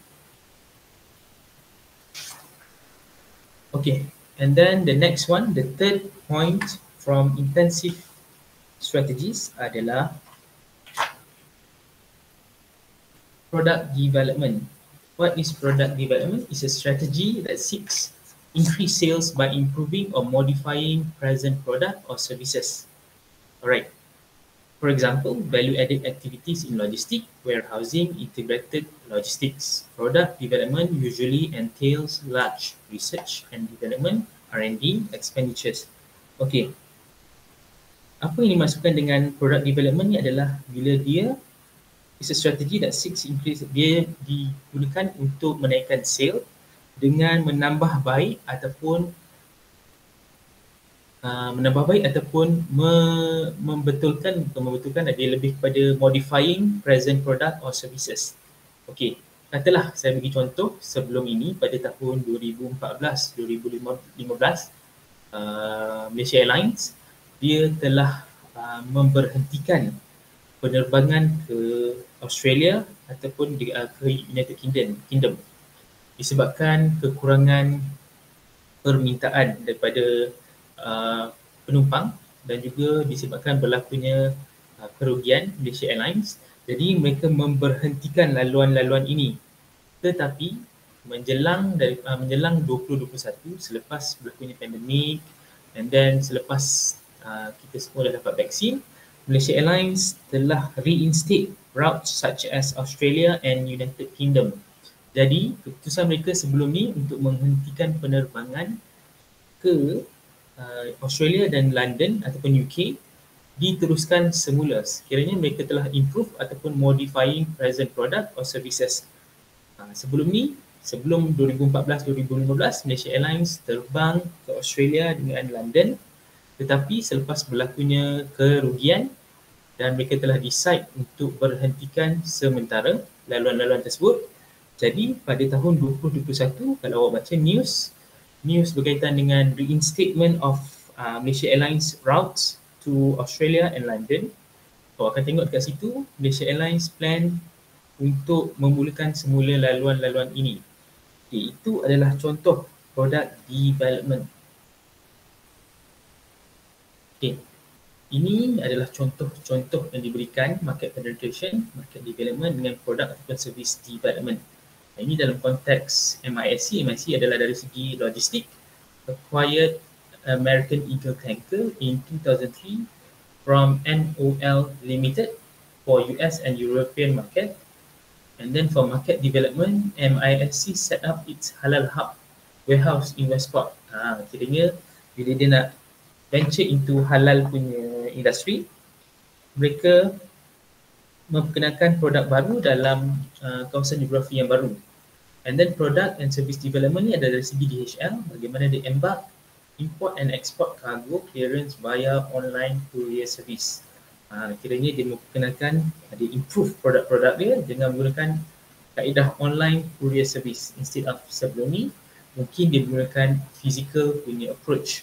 Okay, and then the next one, the third point from intensive strategies adalah product development. What is product development? It's a strategy that seeks increase sales by improving or modifying present product or services. Alright. For example, value-added activities in logistics, warehousing, integrated logistics. Product development usually entails large research and development, R and D expenditures. Okay. Apa yang dimasukkan dengan product development ni adalah bila dia is a strategy that seeks increase, dia digunakan untuk menaikkan sale dengan menambah baik ataupun uh, menambah baik ataupun me, membetulkan bukan membetulkan dia lebih kepada modifying present product or services. Okey, katalah saya bagi contoh sebelum ini pada tahun dua ribu empat belas dua ribu lima belas uh, Malaysia Airlines dia telah uh, memberhentikan penerbangan ke Australia ataupun di, uh, ke United Kingdom, Kingdom disebabkan kekurangan permintaan daripada uh, penumpang dan juga disebabkan berlakunya uh, kerugian Malaysia Airlines. Jadi mereka memberhentikan laluan-laluan ini. Tetapi menjelang dari uh, menjelang dua ribu dua puluh satu selepas berlakunya pandemik and then selepas uh, kita semua dah dapat vaksin, Malaysia Airlines telah reinstate routes such as Australia and United Kingdom. Jadi, keputusan mereka sebelum ni untuk menghentikan penerbangan ke uh, Australia dan London ataupun U K diteruskan semula sekiranya mereka telah improve ataupun modifying present product or services. Uh, sebelum ni, sebelum dua ribu empat belas dua ribu lima belas, Malaysia Airlines terbang ke Australia dengan London, tetapi selepas berlakunya kerugian dan mereka telah decide untuk berhentikan sementara laluan-laluan tersebut. Jadi pada tahun dua ribu dua puluh satu kalau awak baca news, news berkaitan dengan reinstatement of uh, Malaysia Airlines routes to Australia and London, awak akan tengok dekat situ Malaysia Airlines plan untuk memulakan semula laluan-laluan ini. Okay, itu adalah contoh product development. Okay. Ini adalah contoh-contoh yang diberikan market penetration, market development dengan product ataupun service development. Ini dalam konteks M I S C. M I S C adalah dari segi logistik. Acquired American Eagle Tanker in two thousand three from N O L Limited for U S and European market. And then for market development, M I S C set up its Halal Hub warehouse in Westport. Ha, kiranya bila dia nak venture into halal punya industri, mereka memperkenalkan produk baru dalam uh, kawasan geografi yang baru. And then product and service development ni ada dari segi D H L, bagaimana dia embark, import and export cargo clearance via online courier service. Uh, kiranya dia memperkenalkan, dia improve produk-produk dia dengan menggunakan kaedah online courier service. Instead of sebelum ni, mungkin dia menggunakan physical punya approach.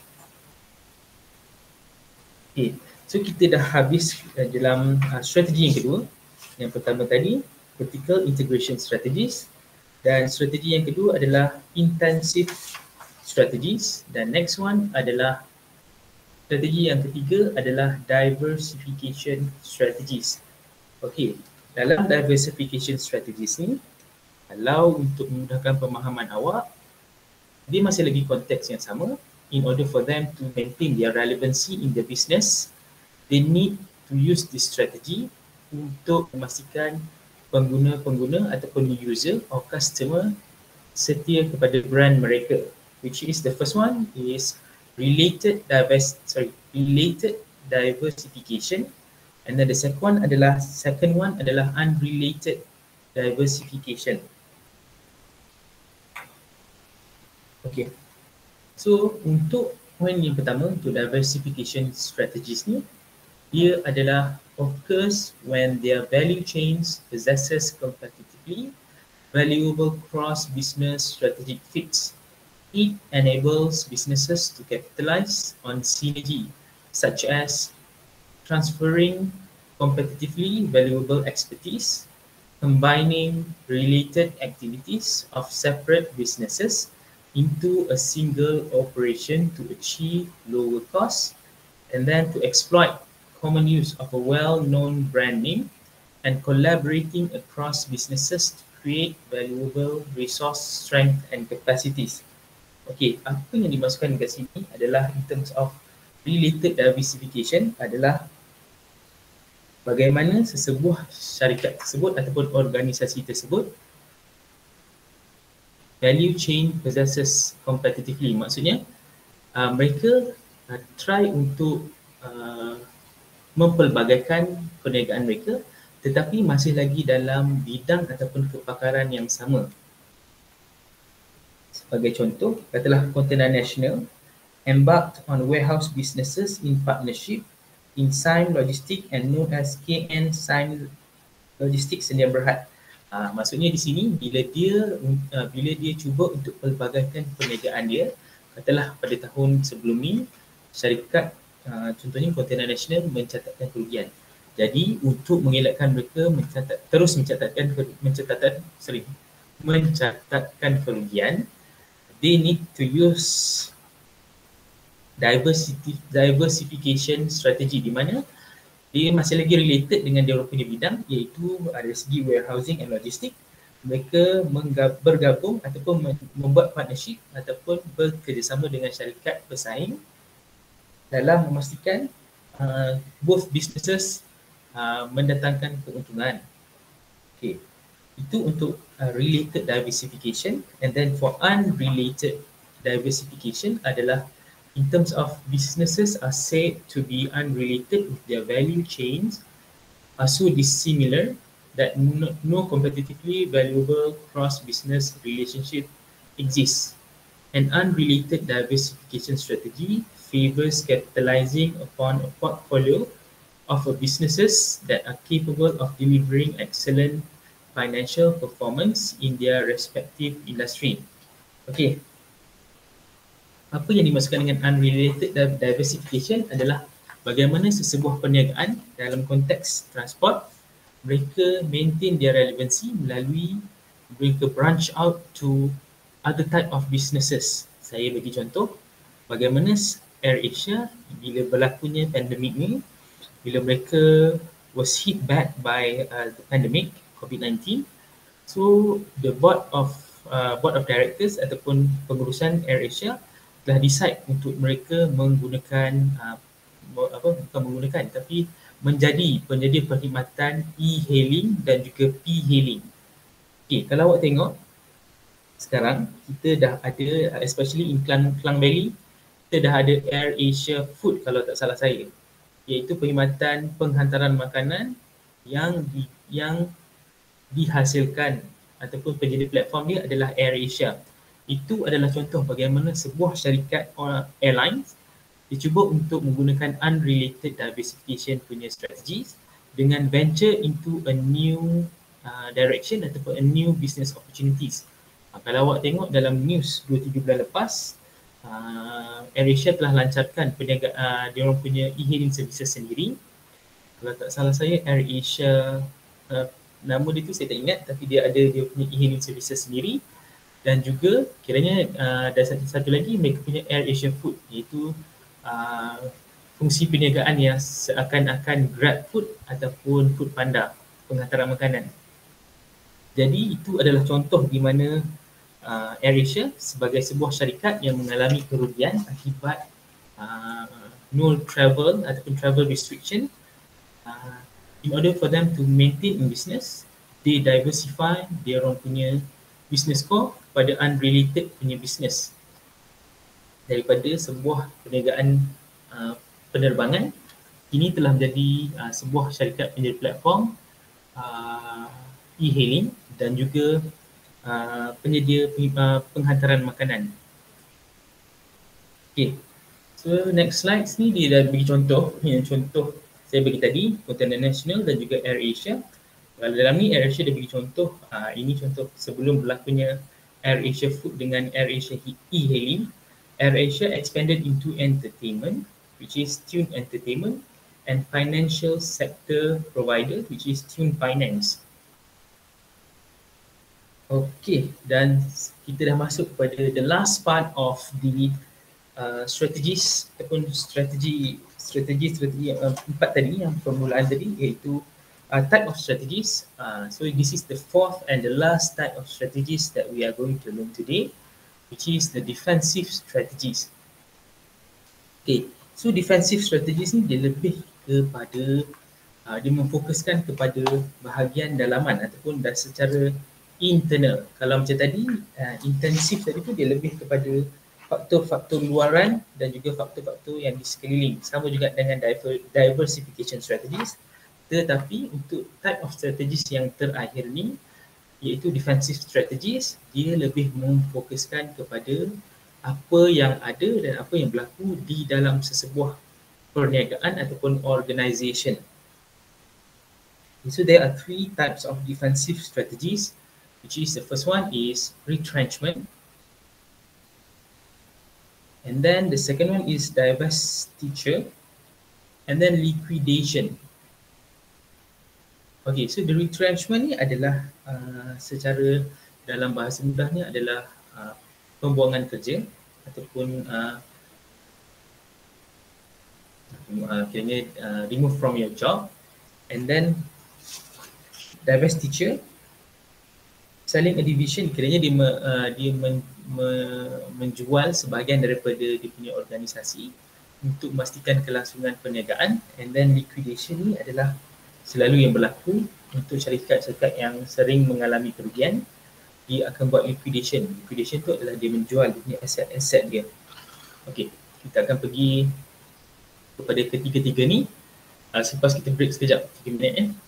Okay, so kita dah habis uh, dalam uh, strategi yang kedua. Yang pertama tadi, vertical integration strategies. Dan strategi yang kedua adalah intensive strategies. Dan next one adalah strategi yang ketiga adalah diversification strategies. Okey, dalam diversification strategies ni, kalau untuk memudahkan pemahaman awak, dia masih lagi konteks yang sama. In order for them to maintain their relevancy in the business, they need to use this strategy untuk memastikan pengguna-pengguna ataupun user or customer setia kepada brand mereka, which is the first one is related divers sorry related diversification, and then the second one adalah second one adalah unrelated diversification. Okay, so untuk poin yang pertama, untuk diversification strategies ni, dia adalah focus when their value chains possesses competitively valuable cross-business strategic fits. It enables businesses to capitalize on synergy, such as transferring competitively valuable expertise, combining related activities of separate businesses into a single operation to achieve lower costs, and then to exploit common use of a well-known brand name, and collaborating across businesses to create valuable resource strength and capacities. Okay, apa yang dimasukkan kat sini adalah in terms of related diversification adalah bagaimana sesebuah syarikat tersebut ataupun organisasi tersebut value chain possesses competitively. Maksudnya uh, mereka uh, try untuk uh, mempelbagaikan perniagaan mereka tetapi masih lagi dalam bidang ataupun kepakaran yang sama. Sebagai contoh, katalah Container National embarked on warehouse businesses in partnership in Sime Logistics and known as K N Sime Logistics Sedia Berhad. Uh, maksudnya di sini bila dia uh, bila dia cuba untuk pelbagaikan perniagaan dia, katalah pada tahun sebelum ni syarikat uh, contohnya Container National mencatatkan kerugian. Jadi untuk mengelakkan mereka mencatat terus mencatatkan mencatatkan sorry mencatatkan kerugian, they need to use diversity diversification strategy di mana dia masih lagi related dengan dia orang punya bidang, iaitu dari segi warehousing and logistik. Mereka bergabung ataupun membuat partnership ataupun bekerjasama dengan syarikat bersaing dalam memastikan uh, both businesses uh, mendatangkan keuntungan. Okay, itu untuk uh, related diversification. And then for unrelated diversification adalah in terms of businesses are said to be unrelated with their value chains are so dissimilar that no, no competitively valuable cross-business relationship exists. An unrelated diversification strategy favors capitalizing upon a portfolio of businesses that are capable of delivering excellent financial performance in their respective industry. Okay. Apa yang dimaksudkan dengan unrelated diversification adalah bagaimana sesebuah perniagaan dalam konteks transport mereka maintain their relevancy melalui mereka branch out to other type of businesses. Saya bagi contoh bagaimana AirAsia bila berlakunya pandemik ni, bila mereka was hit bad by uh, the pandemic COVID nineteen, so the board of uh, board of directors ataupun pengurusan AirAsia telah decide untuk mereka menggunakan uh, apa bukan menggunakan tapi menjadi penyedia perkhidmatan e-hailing dan juga p-hailing. Okey, kalau awak tengok sekarang kita dah ada, especially in Klang, Klang Valley, kita dah ada AirAsia Food kalau tak salah saya, iaitu perkhidmatan penghantaran makanan yang di, yang dihasilkan ataupun penyedia platform dia adalah AirAsia. Itu adalah contoh bagaimana sebuah syarikat airlines dicuba untuk menggunakan unrelated diversification punya strategies dengan venture into a new uh, direction ataupun a new business opportunities. Uh, kalau awak tengok dalam news dua tiga bulan lepas, uh, AirAsia telah lancarkan perniagaan uh, dia orang punya e-hailing services sendiri. Kalau tak salah saya AirAsia uh, nama dia tu saya tak ingat, tapi dia ada dia punya e-hailing services sendiri. Dan juga kiranya uh, ada satu, satu lagi mereka punya Air Asia Food, iaitu uh, fungsi perniagaan yang seakan-akan Grab Food ataupun Food Panda, penghantaran makanan. Jadi itu adalah contoh di mana uh, AirAsia sebagai sebuah syarikat yang mengalami kerugian akibat uh, no travel ataupun travel restriction. Uh, in order for them to maintain in business, they diversify dia orang punya business core pada unrelated punya business. Daripada sebuah perniagaan uh, penerbangan, ini telah menjadi uh, sebuah syarikat penyedia platform uh, e-hailing dan juga uh, penyedia uh, penghantaran makanan. Okay, so next slide ni dia dah bagi contoh, yang contoh saya bagi tadi, Container National dan juga AirAsia. Kalau dalam ni AirAsia dia bagi contoh, uh, ini contoh sebelum berlakunya AirAsia Food dengan AirAsia e-hailing. AirAsia expanded into entertainment, which is Tune Entertainment, and financial sector provider, which is Tune Finance. Okay, dan kita dah masuk pada the last part of the uh, strategies ataupun strategi strategi strategi uh, empat tadi yang permulaan tadi, iaitu uh, type of strategies. Uh, so this is the fourth and the last type of strategies that we are going to learn today, which is the defensive strategies. Okay, so defensive strategies ni dia lebih kepada uh, dia memfokuskan kepada bahagian dalaman ataupun dah secara internal. Kalau macam tadi, uh, intensif tadi tu dia lebih kepada faktor-faktor luaran dan juga faktor-faktor yang di sekeliling. Sama juga dengan diver, diversification strategies, tetapi untuk type of strategies yang terakhir ni, iaitu defensive strategies, dia lebih memfokuskan kepada apa yang ada dan apa yang berlaku di dalam sesebuah perniagaan ataupun organisation. So there are three types of defensive strategies, which is the first one is retrenchment, and then the second one is divestiture, and then liquidation. Okay, so the retrenchment ni adalah uh, secara dalam bahasa mudahnya adalah uh, pembuangan kerja ataupun uh, uh, kiranya uh, remove from your job, and then divestiture, selling a division, kiranya dia, me, uh, dia men, me, menjual sebahagian daripada dia punya organisasi untuk memastikan kelangsungan perniagaan, and then liquidation ni adalah selalu yang berlaku untuk syarikat-syarikat yang sering mengalami kerugian. Dia akan buat liquidation. Liquidation tu adalah dia menjual dia punya aset-aset dia. Okey, kita akan pergi kepada ketiga-tiga ni uh, selepas kita break sekejap, tiga minit eh.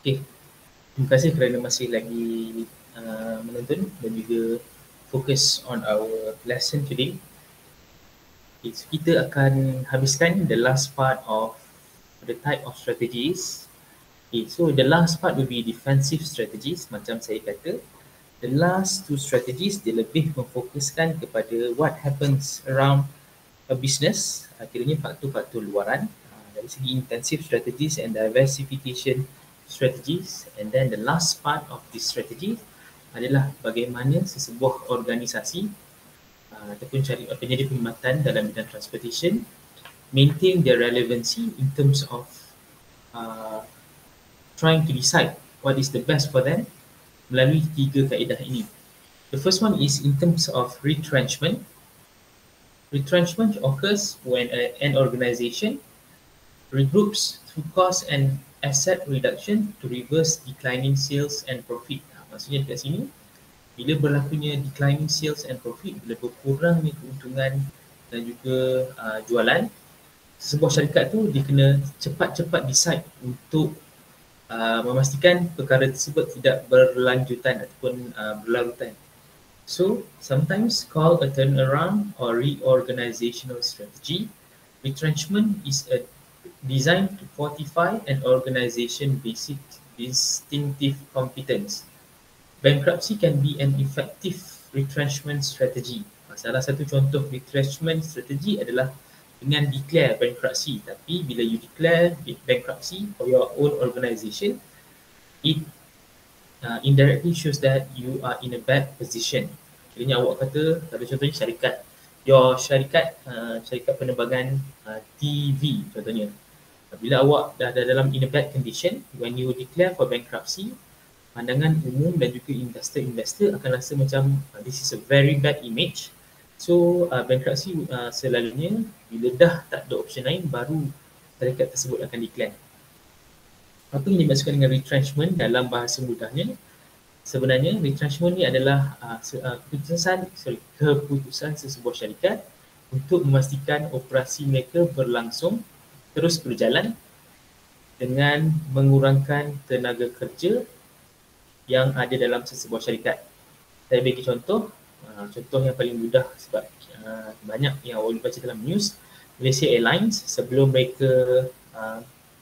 Okay, terima kasih kerana masih lagi uh, menonton dan juga fokus on our lesson today. Okay, so kita akan habiskan the last part of the type of strategies. Okay, so the last part will be defensive strategies, macam saya kata. The last two strategies, dia lebih memfokuskan kepada what happens around a business, uh, kiranya faktor-faktor luaran, uh, dari segi intensive strategies and diversification strategies. And then the last part of this strategy adalah bagaimana sesebuah organisasi uh, ataupun cari penyedia perkhidmatan dalam bidang transportation maintain their relevancy in terms of uh, trying to decide what is the best for them melalui tiga kaedah ini. The first one is in terms of retrenchment. Retrenchment occurs when a, an organization regroups through cost and asset reduction to reverse declining sales and profit. Ha, maksudnya dekat sini, bila berlakunya declining sales and profit, bila berkurangnya keuntungan dan juga uh, jualan, sebuah syarikat tu dia kena cepat-cepat decide untuk uh, memastikan perkara tersebut tidak berlanjutan ataupun uh, berlarutan. So, sometimes called a turnaround or reorganizational strategy, retrenchment is a designed to fortify an organization basic distinctive competence. Bankruptcy can be an effective retrenchment strategy. Salah satu contoh retrenchment strategy adalah dengan declare bankruptcy. Tapi bila you declare bankruptcy for your own organization, it Uh, indirectly shows that you are in a bad position. Kiranya awak kata, kalau contohnya syarikat, your syarikat, uh, syarikat penerbangan uh, T V contohnya. Bila awak dah, dah dalam in a bad condition, when you declare for bankruptcy, pandangan umum dan juga investor-investor akan rasa macam uh, this is a very bad image. So uh, bankruptcy uh, selalunya bila dah tak ada option lain, baru syarikat tersebut akan declare. Apa yang dimaksudkan dengan retrenchment dalam bahasa mudahnya? Sebenarnya retrenchment ni adalah uh, keputusan, sorry, keputusan sesebuah syarikat untuk memastikan operasi mereka berlangsung terus berjalan dengan mengurangkan tenaga kerja yang ada dalam sesebuah syarikat. Saya bagi contoh, uh, contoh yang paling mudah sebab uh, banyak yang awak baca dalam news, Malaysia Airlines sebelum mereka uh,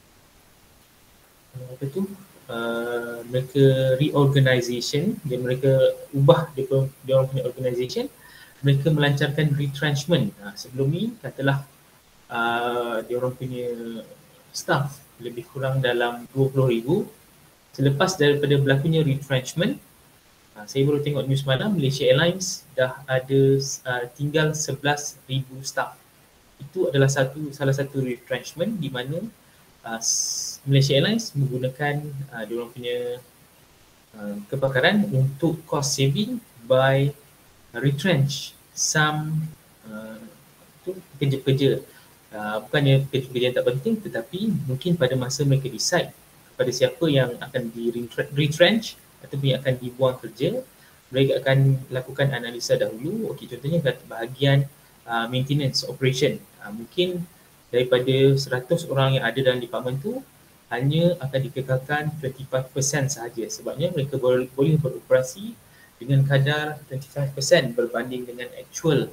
apa tu uh, mereka reorganization, dia mereka ubah dia, dia orang punya organisation, mereka melancarkan retrenchment. Uh, sebelum ni katalah uh, dia orang punya staff lebih kurang dalam dua puluh ribu. Selepas daripada berlakunya retrenchment, uh, saya baru tengok news malam, Malaysia Airlines dah ada uh, tinggal sebelas ribu staff. Itu adalah satu salah satu retrenchment di mana Uh, Malaysia Airlines menggunakan uh, diorang punya uh, kepakaran untuk cost saving by uh, retrench some uh, tu, pekerja-pekerja. Uh, bukannya pekerja-pekerja yang tak penting, tetapi mungkin pada masa mereka decide kepada siapa yang akan di retrench ataupun yang akan dibuang kerja, mereka akan lakukan analisa dahulu. Okey, contohnya bahagian uh, maintenance operation, uh, mungkin daripada seratus orang yang ada dalam department tu, hanya akan dikekalkan dua puluh lima peratus sahaja. Sebabnya mereka boleh, boleh beroperasi dengan kadar dua puluh lima peratus berbanding dengan actual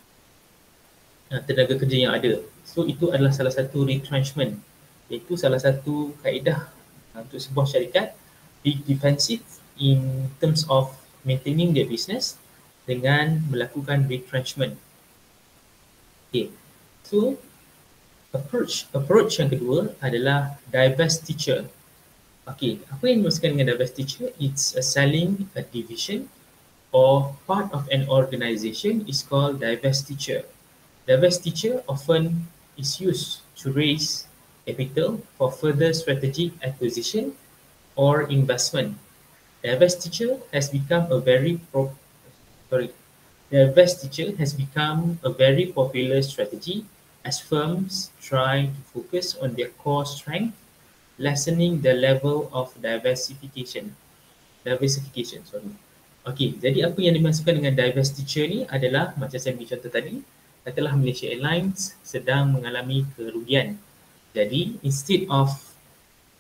uh, tenaga kerja yang ada. So itu adalah salah satu retrenchment. Iaitu salah satu kaedah uh, untuk sebuah syarikat be defensive in terms of maintaining their business dengan melakukan retrenchment. Okay. So Approach approach yang kedua adalah divestiture. Okey, apa yang dimaksudkan dengan divestiture? It's a selling a division or part of an organization is called divestiture. Divestiture often is used to raise capital for further strategic acquisition or investment. Divestiture has become a very pro- sorry. Divestiture has become a very popular strategy as firms try to focus on their core strength, lessening the level of diversification. Diversification, sorry. Okey, jadi apa yang dimaksudkan dengan divestiture ni adalah, macam saya beri contoh tadi, katalah Malaysia Airlines sedang mengalami kerugian. Jadi, instead of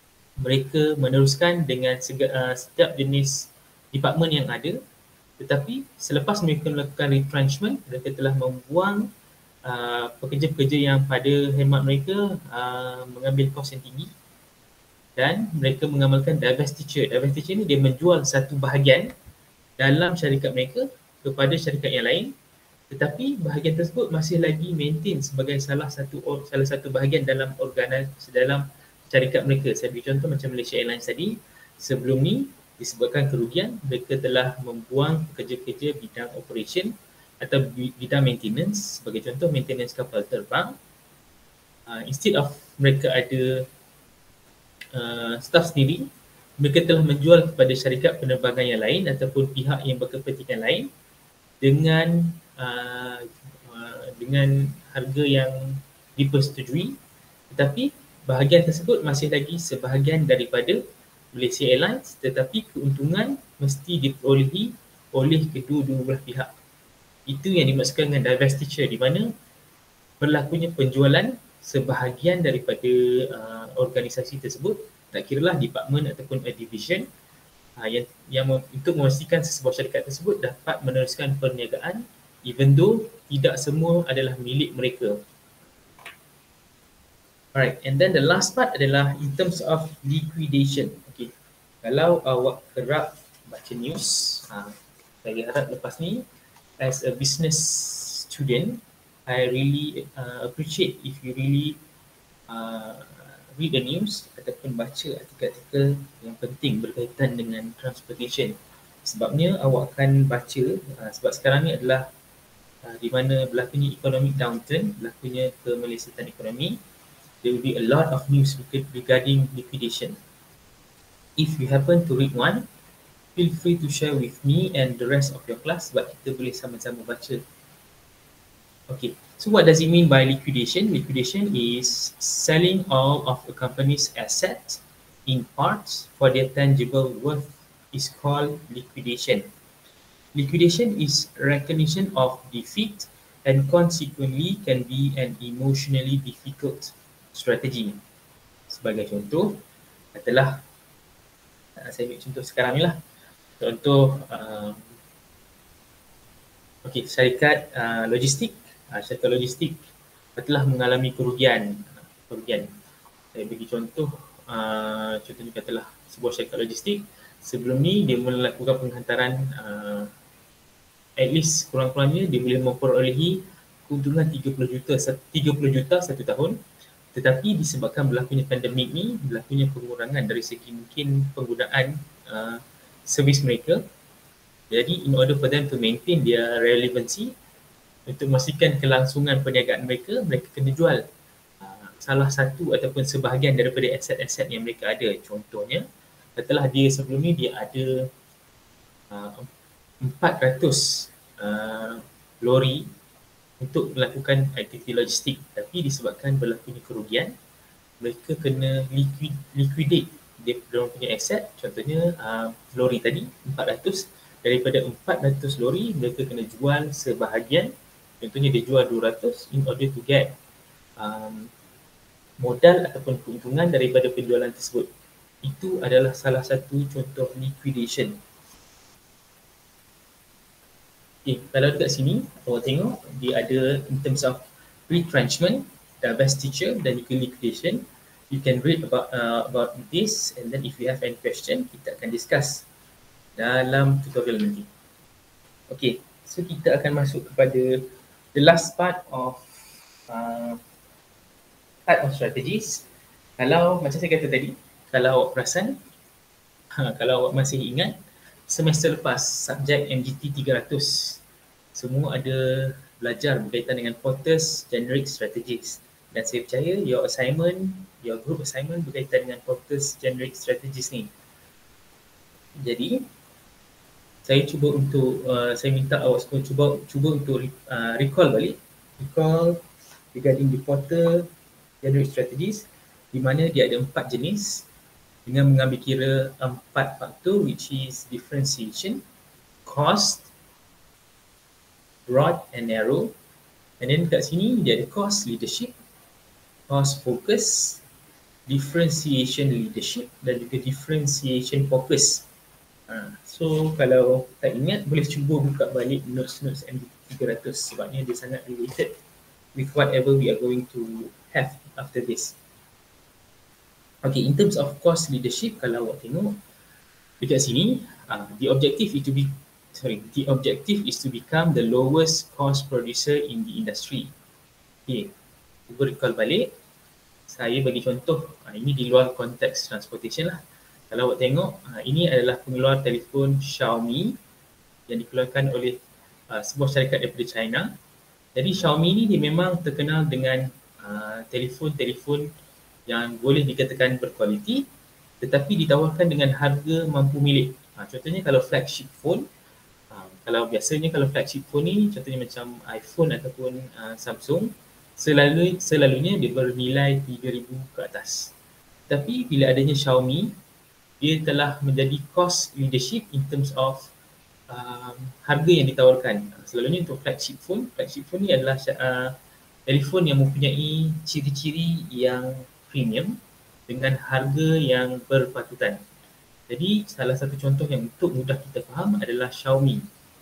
mereka meneruskan dengan sega, uh, setiap jenis department yang ada, tetapi selepas mereka melakukan retrenchment, mereka telah membuang uh, pekerja-pekerja yang pada hemat mereka uh, mengambil kos yang tinggi, dan mereka mengamalkan divestiture. Divestiture ni dia menjual satu bahagian dalam syarikat mereka kepada syarikat yang lain, tetapi bahagian tersebut masih lagi maintain sebagai salah satu salah satu bahagian dalam organisasi dalam syarikat mereka. Saya beri contoh macam Malaysia Airlines tadi. Sebelum ni disebabkan kerugian, mereka telah membuang pekerja-pekerja bidang operation atau bidang maintenance. Sebagai contoh, maintenance kapal terbang. Uh, instead of mereka ada uh, staff sendiri, mereka telah menjual kepada syarikat penerbangan yang lain ataupun pihak yang berkepentingan lain dengan uh, uh, dengan harga yang dipersetujui, tetapi bahagian tersebut masih lagi sebahagian daripada Malaysia Airlines, tetapi keuntungan mesti diperolehi oleh kedua-dua belah pihak. Itu yang dimaksudkan dengan divestiture, di mana berlakunya penjualan sebahagian daripada uh, organisasi tersebut, tak kiralah department ataupun a division, uh, yang, yang untuk memastikan sesebuah syarikat tersebut dapat meneruskan perniagaan even though tidak semua adalah milik mereka. Alright, and then the last part adalah in terms of liquidation. Okay, kalau awak kerap baca news, uh, saya harap lepas ni as a business student, I really uh, appreciate if you really uh, read the news ataupun baca artikel-artikel yang penting berkaitan dengan transportation. Sebabnya awak akan baca, uh, sebab sekarang ni adalah uh, di mana berlakunya economic downturn, berlakunya kemelesetan ekonomi, there will be a lot of news regarding liquidation. If you happen to read one, feel free to share with me and the rest of your class sebab kita boleh sama-sama baca. Okay, so what does it mean by liquidation? Liquidation is selling all of a company's assets in parts for their tangible worth is called liquidation. Liquidation is recognition of defeat and consequently can be an emotionally difficult strategy. Sebagai contoh, katalah, saya ambil contoh sekarang ni lah. Contoh, uh, okay, syarikat uh, logistik, uh, syarikat logistik telah mengalami kerugian. kerugian. Saya bagi contoh, uh, contohnya katalah sebuah syarikat logistik, sebelum ni dia melakukan penghantaran, uh, at least kurang-kurangnya dia boleh memperolehi keuntungan tiga puluh juta satu tahun. Tetapi disebabkan berlakunya pandemik ni, berlakunya pengurangan dari segi mungkin penggunaan uh, servis mereka. Jadi in order for them to maintain their relevancy, untuk memastikan kelangsungan perniagaan mereka, mereka kena jual uh, salah satu ataupun sebahagian daripada aset-aset yang mereka ada. Contohnya, setelah dia sebelum ni dia ada uh, empat ratus uh, lori untuk melakukan aktiviti logistik, tapi disebabkan berlakunya kerugian, mereka kena liquid, liquidate dia punya aset. Contohnya uh, lori tadi empat ratus, daripada empat ratus lori mereka kena jual sebahagian, contohnya dia jual dua ratus in order to get um, modal ataupun keuntungan daripada penjualan tersebut. Itu adalah salah satu contoh liquidation. Okay, kalau dekat sini, awak tengok dia ada in terms of retrenchment, divestiture dan liquidation. You can read about uh, about this, and then if you have any question, kita akan discuss dalam tutorial nanti. Okay, so kita akan masuk kepada the last part of uh, type of strategies. Kalau macam saya kata tadi, kalau awak perasan, ha, kalau awak masih ingat, semester lepas, subjek M G T tiga ratus, semua ada belajar berkaitan dengan Porter's Generic Strategies. Dan saya percaya your assignment, your group assignment berkaitan dengan Porter's Generic Strategies ni. Jadi, saya cuba untuk, uh, saya minta awak semua cuba, cuba untuk uh, recall balik, recall regarding the Porter Generic Strategies, di mana dia ada empat jenis, dengan mengambil kira empat faktor, which is differentiation, cost, broad and narrow. And then kat sini dia ada cost leadership, cost focus, differentiation leadership dan juga differentiation focus. Ha, so kalau tak ingat, boleh cuba buka balik notes-notes M D T tiga ratus sebabnya dia sangat related with whatever we are going to have after this. Okay, in terms of cost leadership, kalau awak tengok dekat sini, uh, the objective is to be sorry, the objective is to become the lowest cost producer in the industry. Okay, cuba recall balik. Saya bagi contoh, uh, ini di luar konteks transportation lah. Kalau awak tengok, uh, ini adalah pengeluar telefon Xiaomi yang dikeluarkan oleh uh, sebuah syarikat daripada China. Jadi Xiaomi ni dia memang terkenal dengan uh, telefon-telefon yang boleh dikatakan berkualiti tetapi ditawarkan dengan harga mampu milik. Ha, contohnya kalau flagship phone, ha, kalau biasanya kalau flagship phone ni contohnya macam iPhone ataupun uh, Samsung, selalu selalunya dia bernilai tiga ribu ke atas. Tapi bila adanya Xiaomi, dia telah menjadi cost leadership in terms of uh, harga yang ditawarkan. Selalunya untuk flagship phone, flagship phone ni adalah uh, telefon yang mempunyai ciri-ciri yang premium dengan harga yang berpatutan. Jadi salah satu contoh yang untuk mudah kita faham adalah Xiaomi.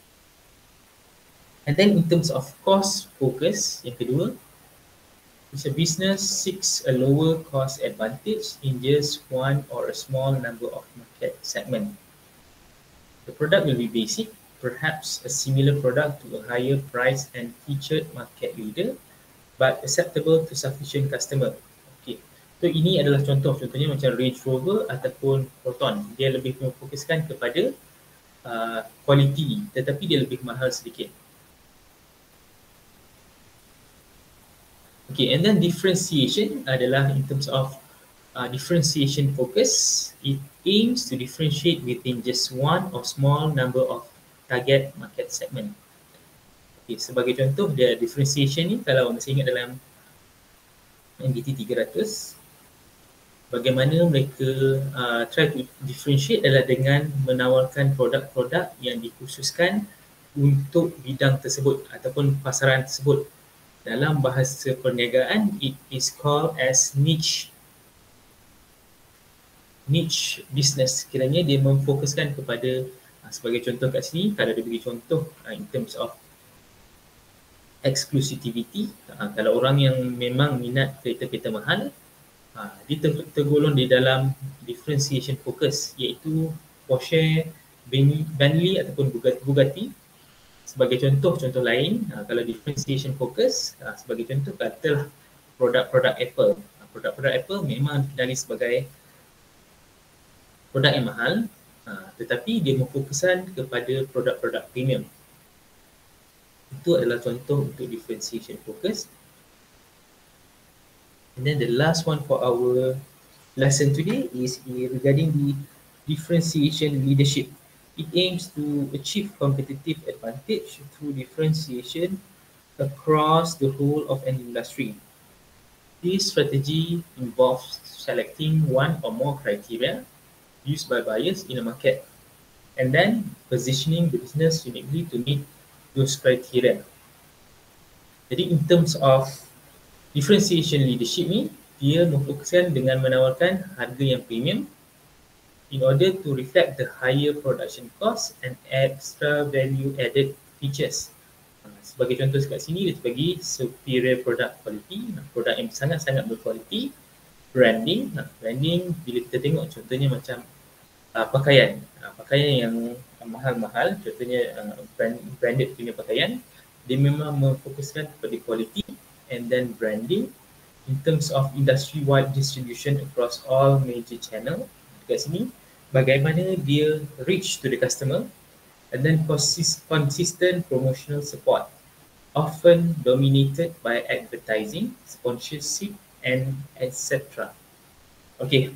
And then in terms of cost focus, yang kedua, is a business seeks a lower cost advantage in just one or a small number of market segment. The product will be basic, perhaps a similar product to a higher price and featured market leader, but acceptable to sufficient customer. So ini adalah contoh, contohnya macam Range Rover ataupun Proton. Dia lebih memfokuskan kepada uh, quality tetapi dia lebih mahal sedikit. Okay, and then differentiation adalah in terms of uh, differentiation focus. It aims to differentiate within just one or small number of target market segment. Okay, sebagai contoh, dia differentiation ni kalau masih ingat dalam M D T tiga ratus, bagaimana mereka uh, try to differentiate adalah dengan menawarkan produk-produk yang dikhususkan untuk bidang tersebut ataupun pasaran tersebut. Dalam bahasa perniagaan, it is called as niche. Niche business. Kiranya dia memfokuskan kepada, uh, sebagai contoh kat sini, kalau dia bagi contoh uh, in terms of exclusivity, uh, kalau orang yang memang minat kereta-kereta mahal, Ha, dia ter- tergolong di dalam differentiation focus, iaitu Porsche, Bentley ataupun Bugatti. Sebagai contoh, contoh lain, ha, kalau differentiation focus, ha, sebagai contoh katalah produk-produk Apple. Ha, produk-produk Apple memang dikenali sebagai produk yang mahal, ha, tetapi dia memfokuskan kepada produk-produk premium. Itu adalah contoh untuk differentiation focus. And then the last one for our lesson today is regarding the differentiation leadership. It aims to achieve competitive advantage through differentiation across the whole of an industry. This strategy involves selecting one or more criteria used by buyers in a market and then positioning the business uniquely to meet those criteria. Jadi in terms of differentiation leadership ni, dia memfokuskan dengan menawarkan harga yang premium in order to reflect the higher production cost and extra value added features. Sebagai contoh kat sini, dia bagi superior product quality, produk yang sangat-sangat berkualiti, branding. Branding bila kita tengok contohnya macam uh, pakaian, uh, pakaian yang mahal-mahal, contohnya uh, brand, branded punya pakaian, dia memang memfokuskan kepada quality and then branding in terms of industry-wide distribution across all major channel. Dekat sini, bagaimana dia reach to the customer, and then consist, consistent promotional support, often dominated by advertising, sponsorship, and et cetera. Okay.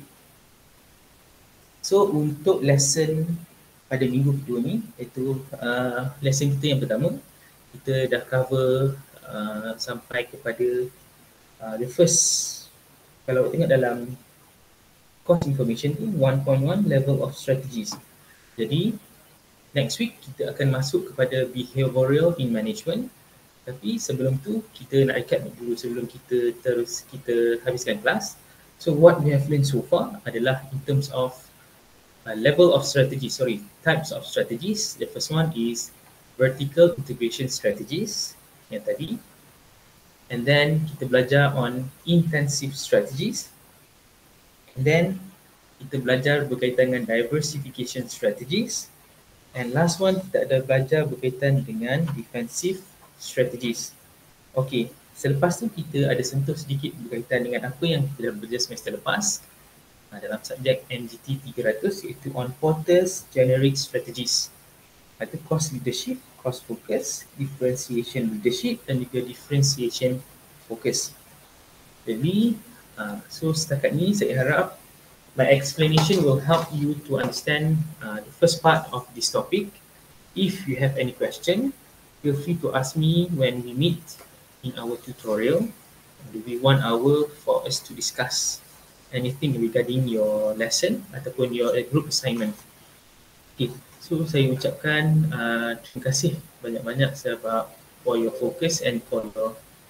So untuk lesson pada minggu kedua ni, iaitu uh, lesson kita yang pertama, kita dah cover Uh, sampai kepada uh, the first, kalau tengok dalam cost information tu, one point one level of strategies. Jadi next week kita akan masuk kepada behavioral in management, tapi sebelum tu kita nak recap dulu sebelum kita terus kita habiskan kelas. So what we have learned so far adalah in terms of uh, level of strategy, sorry, types of strategies. The first one is vertical integration strategies yang tadi. And then kita belajar on intensive strategies. And then kita belajar berkaitan dengan diversification strategies. And last one, kita ada belajar berkaitan dengan defensive strategies. Okay, selepas tu kita ada sentuh sedikit berkaitan dengan apa yang kita dah belajar semester lepas uh, dalam subjek M G T tiga ratus, iaitu on Porter's generic strategies. Iaitu cost leadership, cost focus, differentiation leadership dan juga differentiation focus. Jadi, uh, so setakat ni saya harap my explanation will help you to understand uh, the first part of this topic. If you have any question, feel free to ask me when we meet in our tutorial. It will be one hour for us to discuss anything regarding your lesson ataupun your group assignment. Okay, so saya ucapkan uh, terima kasih banyak-banyak sebab for your focus and for your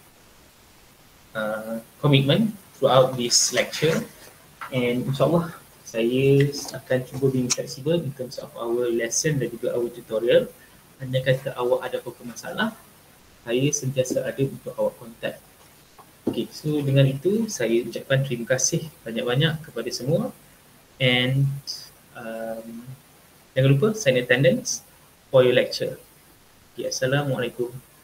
uh, commitment throughout this lecture. And insyaAllah saya akan cuba being flexible in terms of our lesson dan juga our tutorial. Hanya kata awak ada apa-apa masalah, saya sentiasa ada untuk awak kontak. Okay, so dengan itu saya ucapkan terima kasih banyak-banyak kepada semua. And um, jangan lupa sign attendance for your lecture. Okay, Assalamualaikum.